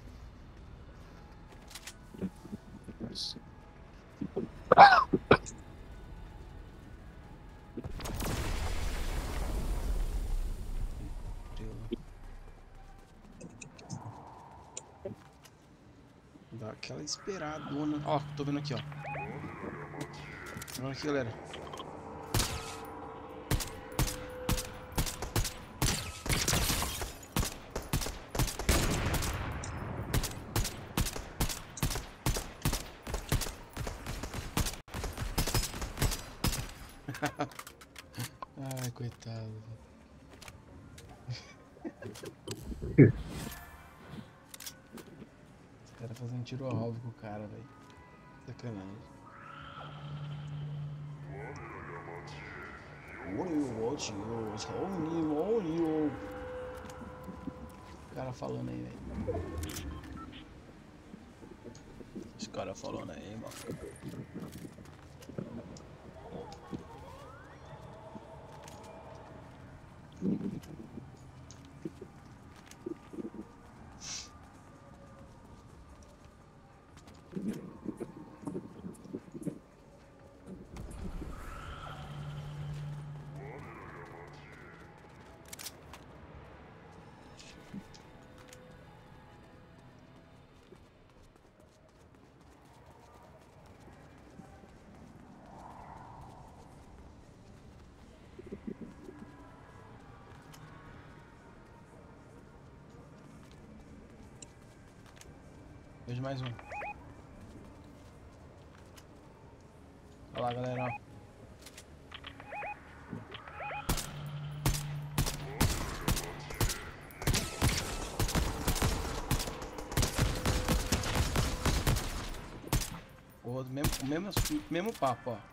Dá aquela esperadona. Ó, tô vendo aqui, ó. Tô vendo aqui, galera. Ai, coitado. Os caras fazendo tiro ao alvo com o cara, velho. Sacanagem. O cara falando aí, velho. Os caras falando aí, mano. Vejo mais um. Olha lá, galera, ó. O outro, mesmo papo, ó.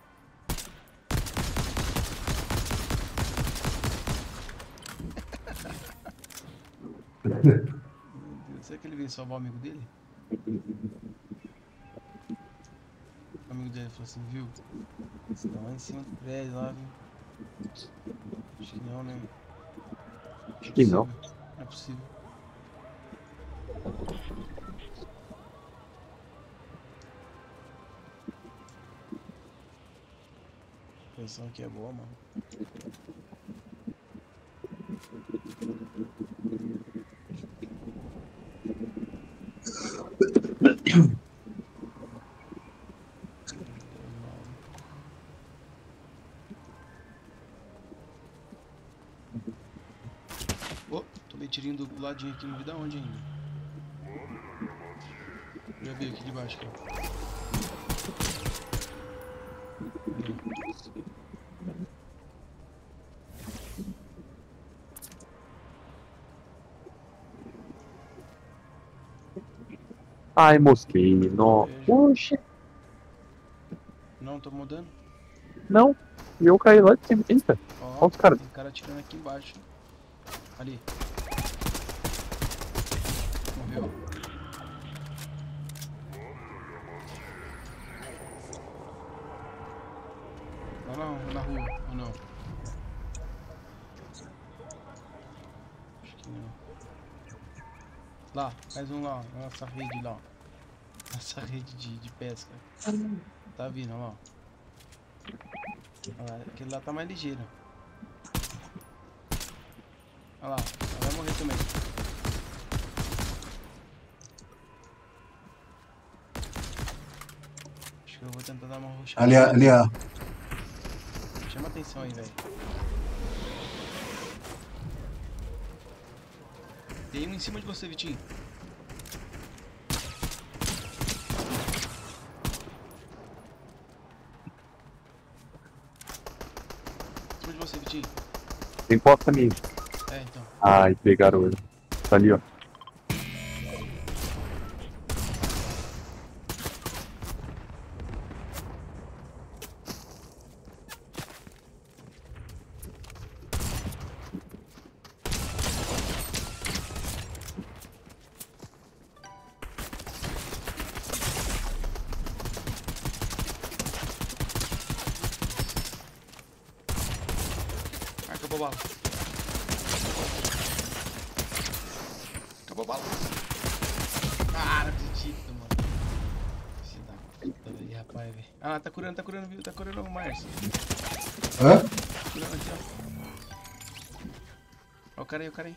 Meu Deus, será que ele veio salvar o amigo dele? O amigo dele falou assim, viu? Você tá lá em cima do prédio, lá, viu? Acho que não, né? Acho que não. Não é possível. A posição aqui é boa, mano. Oh, tomei tirinho do ladinho aqui, não vi da onde ainda. Já veio aqui de baixo, cara. Ai, mosquei. Não. Vejo. Puxa. Não, tô mudando. Não. E eu caí lá de cima. Eita. Ó, Olha os caras. tem cara atirando aqui embaixo. Ali. Morreu. Lá na rua, ou não? Acho que não. Lá, mais um lá, nossa rede lá. Nossa rede de pesca. Tá vindo, ó lá. Olha lá, aquele lá tá mais ligeiro. Olha lá, ela vai morrer também. Acho que eu vou tentar dar uma rushada. Ali, ó. Chama atenção aí, velho. Tem um em cima de você, Vitinho. Em cima de você, Vitinho. Tem costa minha. É, então. Ai, pegaram ele. Tá ali, ó. Ah, acabou a bala. Acabou a bala. Ah, não acredito, mano. Filho da puta, velho, rapaz, velho. Ah, tá curando, viu? Tá curando o Márcio. Hã? Tá curando aqui, ó. Ó o cara aí,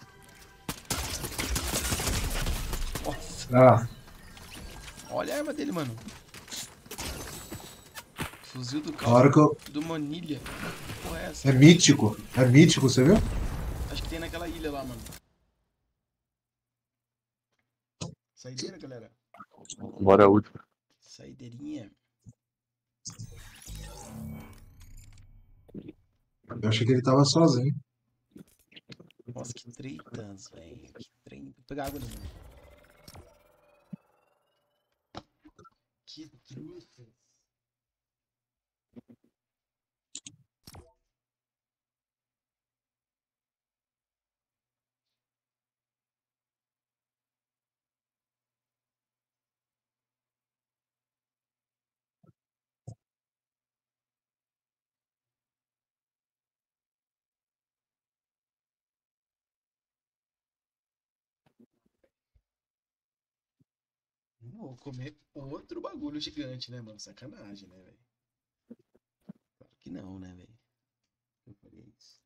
Nossa. Ah, Olha a arma dele, mano. Fuzil do a hora que eu... do Manilha. Que porra é essa? É mítico. É mítico, você viu? Acho que tem naquela ilha lá, mano. Saideira, galera. Bora a última. Saideirinha. Eu achei que ele tava sozinho. Nossa, que tretas, velho. Que trem. Vou pegar água ali, mano. Que truças. Vou comer outro bagulho gigante, né, mano? Sacanagem, né, velho? Claro que não, né, velho? Eu faria isso.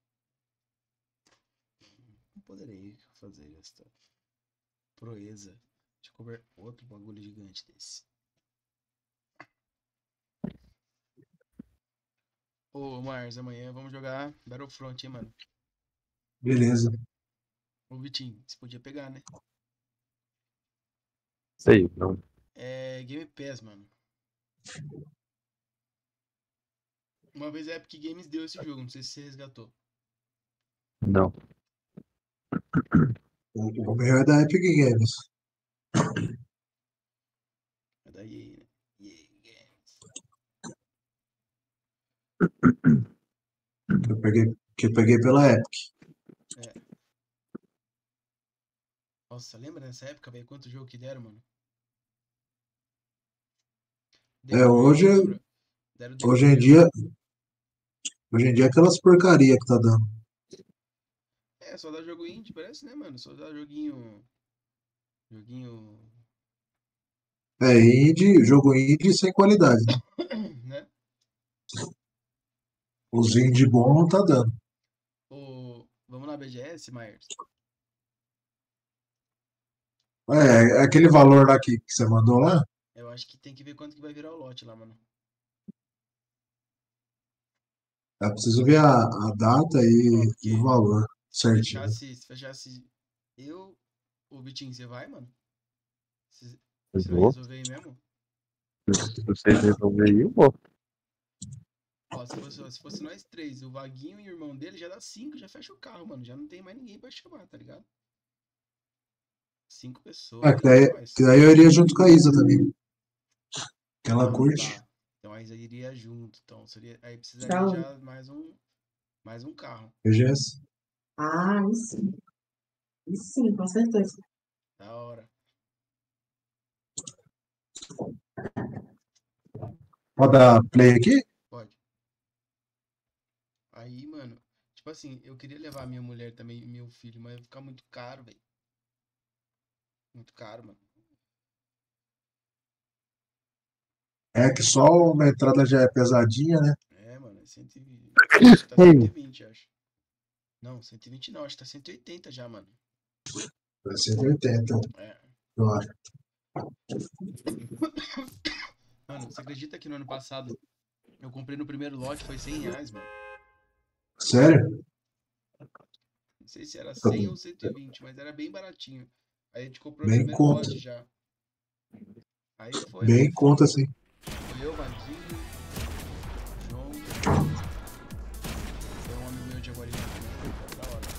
Não poderei fazer esta proeza de comer outro bagulho gigante desse. Ô, Mars, amanhã vamos jogar Battlefront, hein, mano? Beleza. Ô, Vitinho, você podia pegar, né? Sei, não. É Game Pass, mano. Uma vez a Epic Games deu esse jogo, não sei se você resgatou. Não. O meu é da Epic Games. É da EA, né? EA Games. Que eu peguei pela Epic. É. Nossa, lembra nessa época, velho? Quanto jogo que deram, mano? The É, Crew, lembra? Deram The hoje em Crew. dia, hoje em dia é aquelas porcaria que tá dando. É, só dá jogo indie, parece, né, mano? Só dá joguinho. Joguinho. É indie, jogo indie sem qualidade, né? Né? Os indie bom não tá dando. Vamos na BGS, Myers? É aquele valor lá que você mandou lá, Eu acho que tem que ver quanto que vai virar o lote lá, mano. eu preciso ver a data Ó, e o porque valor se certinho. fechasse, se fechasse eu, o Vitinho, você vai, mano? Você Eu você vai vou. resolver aí mesmo? Se vocês resolverem, eu vou. Ó, se fosse nós três, o Vaguinho e o irmão dele, já dá cinco, já fecha o carro, mano. Já não tem mais ninguém pra chamar, tá ligado? Cinco Ah, pessoas já é que nós. daí eu iria junto com a Isa também. Que ela Ah, curte. tá. Então aí iria junto. Então aí Da precisaria onde? já mais um carro. BGS. Ah, aí sim. Aí sim, com certeza. Da hora. Pode dar play aqui? Pode. Aí, mano, tipo assim, eu queria levar minha mulher também e meu filho, mas vai ficar muito caro, velho. Muito caro, mano. É que só uma entrada já é pesadinha, né? É, mano, é 120. Acho que tá Ei, 120, acho. Não, 120 não, acho que tá 180 já, mano. Vai ser 80, É. eu acho. Mano, você acredita que no ano passado eu comprei no primeiro lote, foi R$ 100, mano? Sério? Não sei se era 100 ou 120, mas era bem baratinho. Aí a gente comprou no Bem em primeiro conta. lote já. Aí foi, Bem mano. em conta, assim. Foi eu, Vaguinho, João. Foi um amigo meu de Aguarinha também. Foi da hora.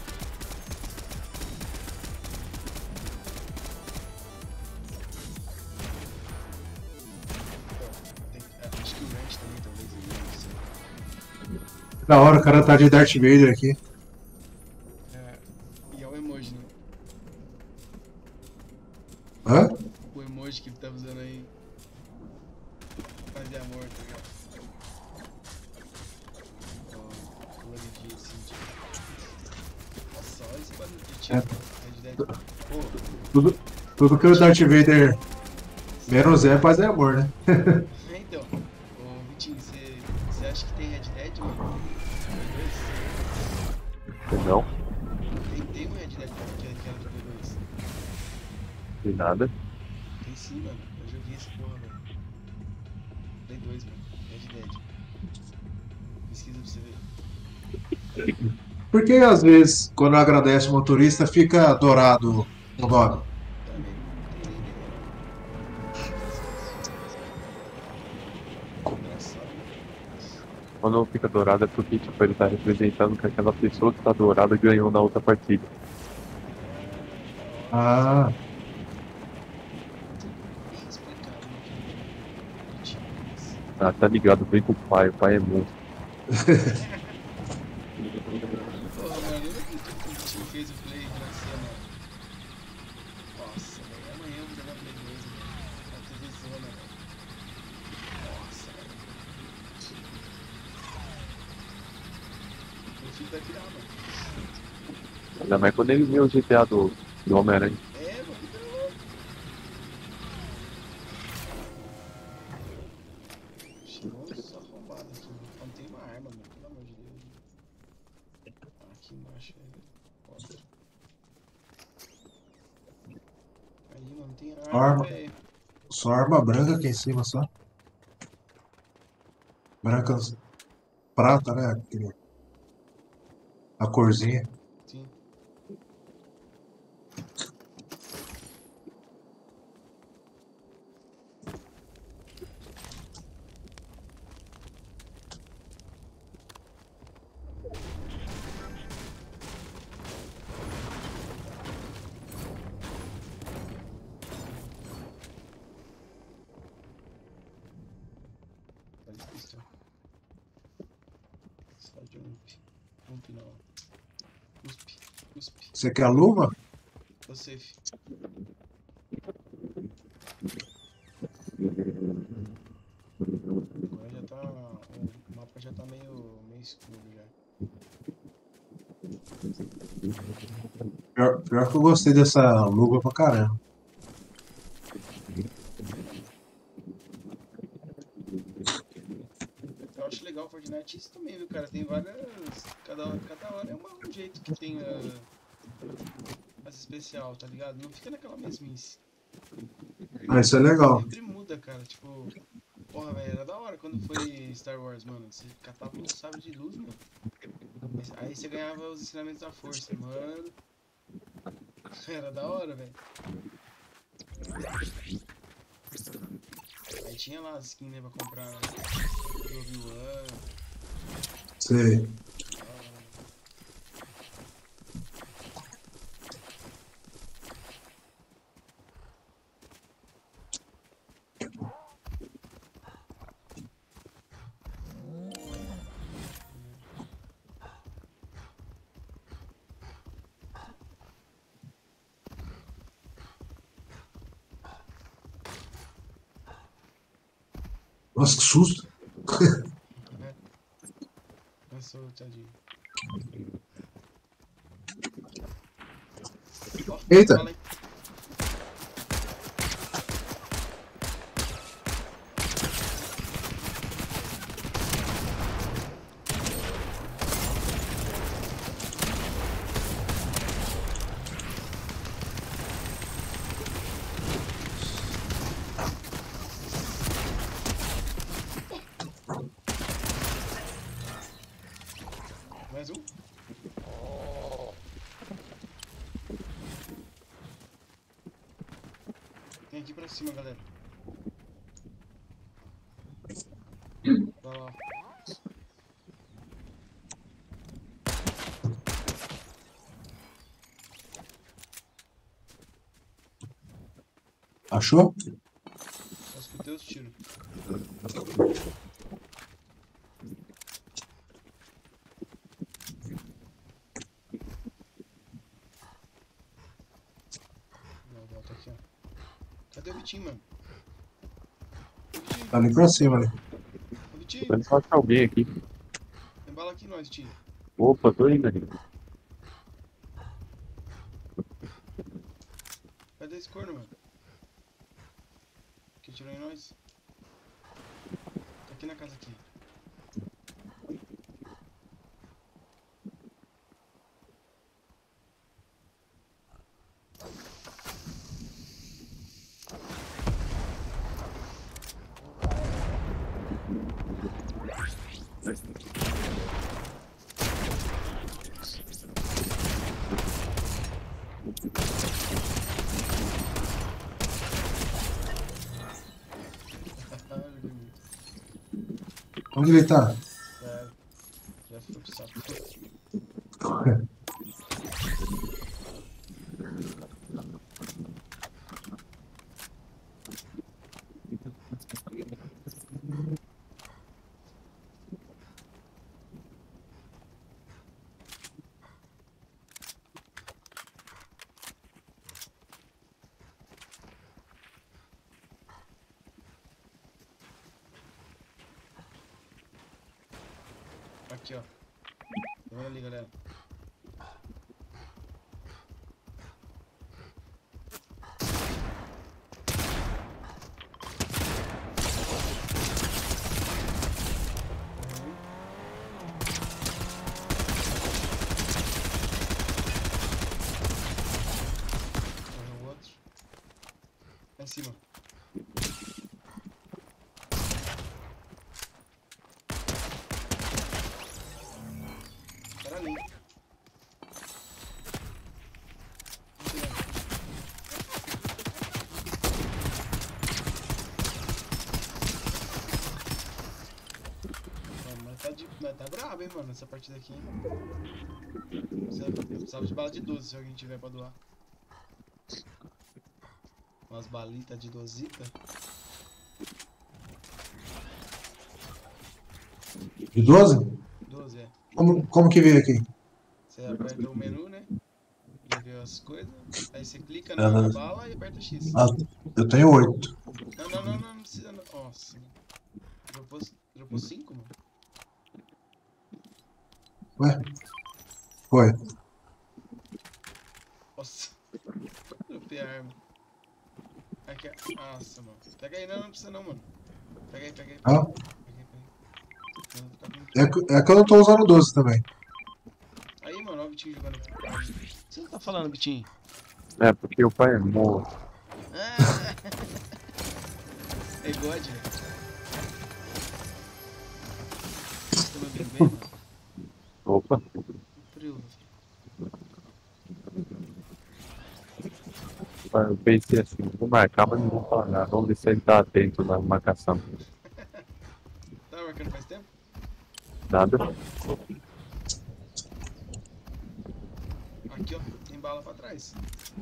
Acho que o Ranch também, talvez. Não sei. Da hora, o cara tá de Darth Vader aqui. É, e é o emoji, né? Hã? O emoji que tá usando aí. Fazer amor, tá ligado? Ó, pulando de assim, tipo. Nossa, olha esse barulho de tiro. Red Dead. Pô, Tudo que o Darth Vader menos é paz e amor, né? então. Ô, Vitinho, você acha que tem Red Dead, mano? Play 2? não, Tem um Red Dead que era do Play 2. de nada. Tem sim, mano. Eu joguei essa porra, velho. Play 2, mano. Red Dead. Pesquisa pra você ver. Por que às vezes, quando agradece o motorista, fica dourado o nome? Também não tem nem ideia, não. Engraçado, né? Quando fica dourado é porque tipo, ele tá representando que aquela pessoa que tá dourada ganhou na outra partida. Ah, Bem explicado no vídeo. Vitinho. Ah, tá ligado, vem com o pai é monstro. Porra, mano, eu não acredito que o Vitinho fez o play de nascer, mano. Nossa, velho. Amanhã eu vou jogar Play 2, velho. Na TV Zona, velho. Nossa, velho. Meu filho vai pirar, mano. Ainda mais quando ele vê o GTA do Homem-Aranha. É, mano. Chegou uns arrombados aqui. Não tem uma arma, mano. Pelo amor de Deus. Aqui embaixo é bosta. Aí, mano, não tem arma, arma. velho. Só arma branca aqui em cima, só. Branca, prata, né? A corzinha. Sim. Fala de ump. Ump não. Cuspe. Cuspe. Você quer a luva? Você, fi. Agora já tá. O mapa já tá meio escuro já. Pior que eu gostei dessa luva pra caramba. Eu acho legal o Fortnite isso também, viu, cara? Tem várias. Cada hora é um jeito que tem as especial, tá ligado? Não fica naquela mesmice. Ah, isso é legal. Sempre muda, cara. Tipo, porra, velho, era da hora quando foi Star Wars, mano. Você catava um sabre de luz, mano. Aí você ganhava os ensinamentos da força, mano. Era da hora, velho. Aí tinha lá as skins, né, pra comprar do Obi-Wan. Sei. Nossa, que susto. Passou, tadinho. Ó, Eita. fala aí. Mais um. Tem aqui pra cima, galera. Vai lá. Achou? Só escutei os tiros. Não, volta aqui, ó. Cadê o Vitinho, mano? Vitinho, Tá ali pra cima, ali. Vitinho. Vamos só achar alguém aqui. Tem bala aqui nós, Vitinho. Opa, tô indo ali. Cadê esse corno, mano? Que tirou em nós? Tá aqui na casa aqui. Onde ele tá? Já foi pro saco. Aqui, ó. Tá vendo ali, galera? Morreu o outro. Lá em cima. Cara ali. Mas tá brabo, hein, mano, essa partida aqui, hein? Precisava de bala de 12 se alguém tiver pra doar. Umas balitas de 12. De 12? 12, é. Como que veio aqui? Você aperta o menu, né? Já viu as coisas. Aí você clica Ah, na bala e aperta X. ah, eu tenho 8. Não precisa não. Nossa. Dropou 5, mano? Ué? Foi. Nossa. Dropei a arma. Aqui, nossa, mano. Pega aí, não precisa não, mano. Pega aí, pega aí. Ah, Pega aí. Não, tá com- é que eu não tô usando 12 também. Aí, mano, olha o Bitinho jogando. O que você não tá falando, Bitinho? É, porque o pai é morto. Ah! É God, velho. Tá me ouvindo bem, mano? Opa, Frio. eu pensei assim, vou marcar, mas não vou falar nada. Vamos ver se ele tá atento na marcação. Tá marcando faz tempo? Nada. Aqui, ó. Tem bala pra trás.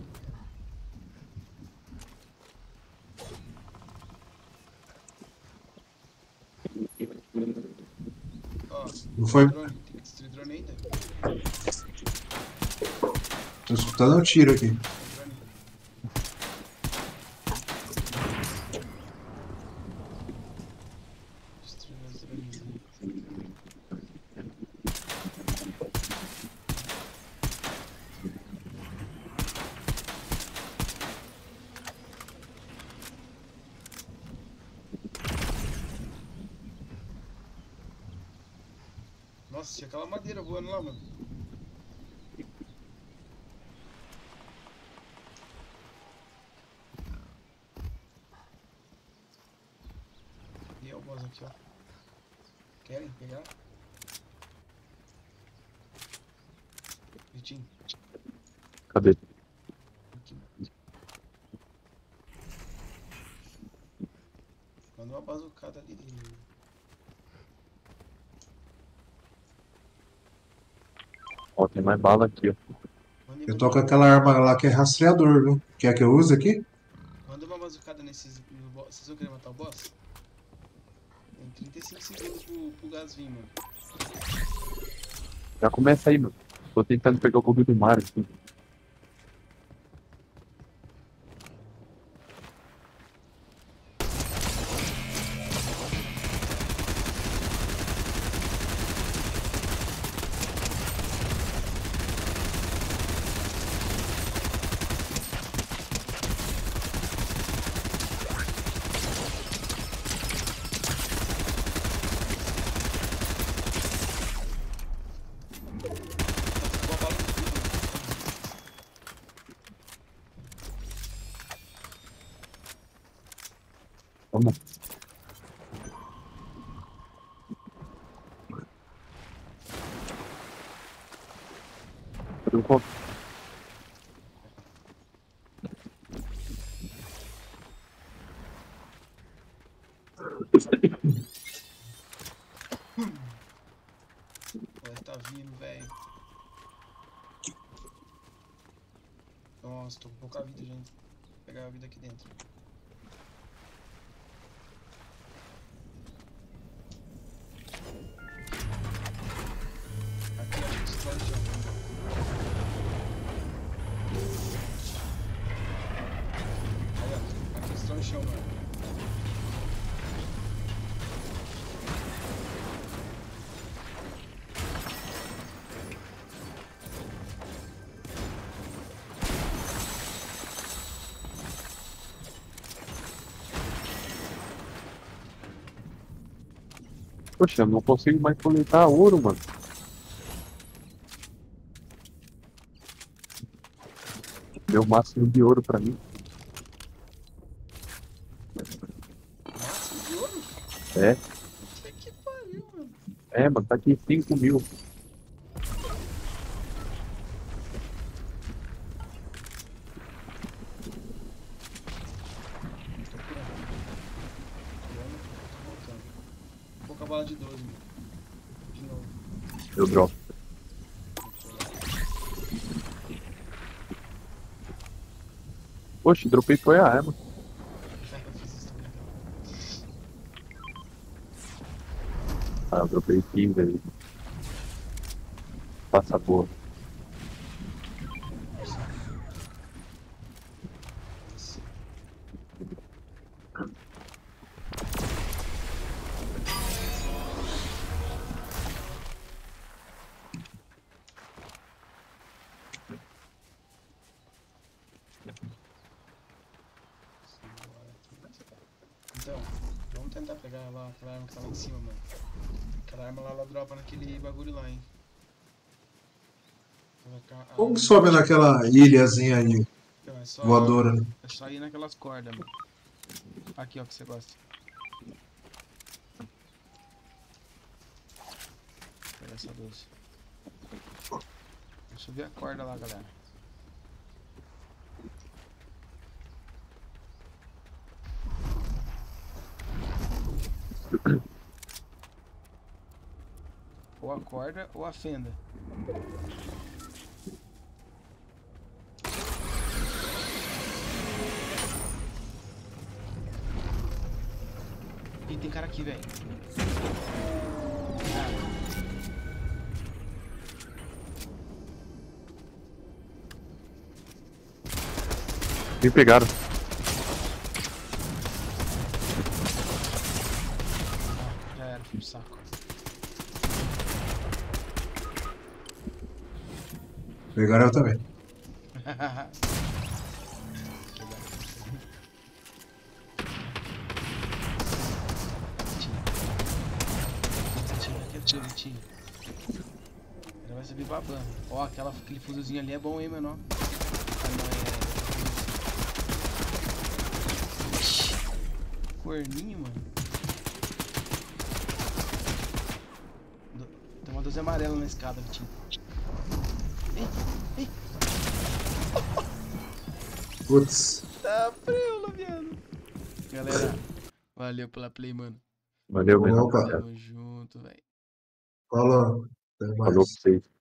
Ó, Não foi? drone. Tem que destruir drone ainda. Tô escutando um tiro aqui. Tem drone. Destruindo as drones. Nossa, tinha aquela madeira voando lá, mano. E é o boss aqui, ó. Querem pegar? Vitinho, Cadê? aqui. Manda uma bazucada ali. Ó, tem mais bala aqui, ó. Manda, Eu manda, tô com aquela arma lá que é rastreador, viu? Quer que eu use aqui? manda uma bazucada nesses. No boss. Vocês vão querer matar o boss? Tem 35 segundos pro gás vir, mano. Já começa aí, mano. Tô tentando pegar o bug do Mario, assim. Boa bala no cu, mano. Vamos. Cadê o copo? Parece que tá vindo, velho. Nossa, tô com pouca vida, gente. Vou pegar a vida aqui dentro. Aqui, ó, esse pode já. Aí, ó. Aqui está no chão, mano. Poxa, eu não consigo mais coletar ouro, mano. Deu o máximo de ouro pra mim. Máximo de ouro? É, Que pariu, mano. mano, tá aqui 5.000. Tô curando. Curando, tô voltando. Pouca bala de 12, mano. De novo. Eu dropo. Poxa, dropei foi a arma. Eu fiz isso também. Ah, eu dropei 15 ali. Passa boa. Então, vamos tentar pegar lá aquela arma que tá lá em cima, mano. Aquela arma lá, ela dropa naquele bagulho lá, hein. Como que sobe naquela ilhazinha aí, Então, voadora, né? é só ir naquelas cordas, mano. Aqui, ó, que você gosta. Vou pegar essa 12. Vou subir a corda lá, galera. Ou a corda ou a fenda. Ih, tem cara aqui, velho. Me pegaram. Já era, filho, saco. Pegaram eu também. Tinha. Ela vai subir babando. Ó, aquele fuzilzinho ali é bom, hein, mano? Ah, não, Ixi, corninho, mano. Tem uma 12 amarela na escada, Vitinho. Ei. Putz. Tá frio, Laviano. Galera, valeu pela play, mano. Valeu, mesmo. Opa. Tamo junto, velho. Falou. Até mais. Falou pra vocês.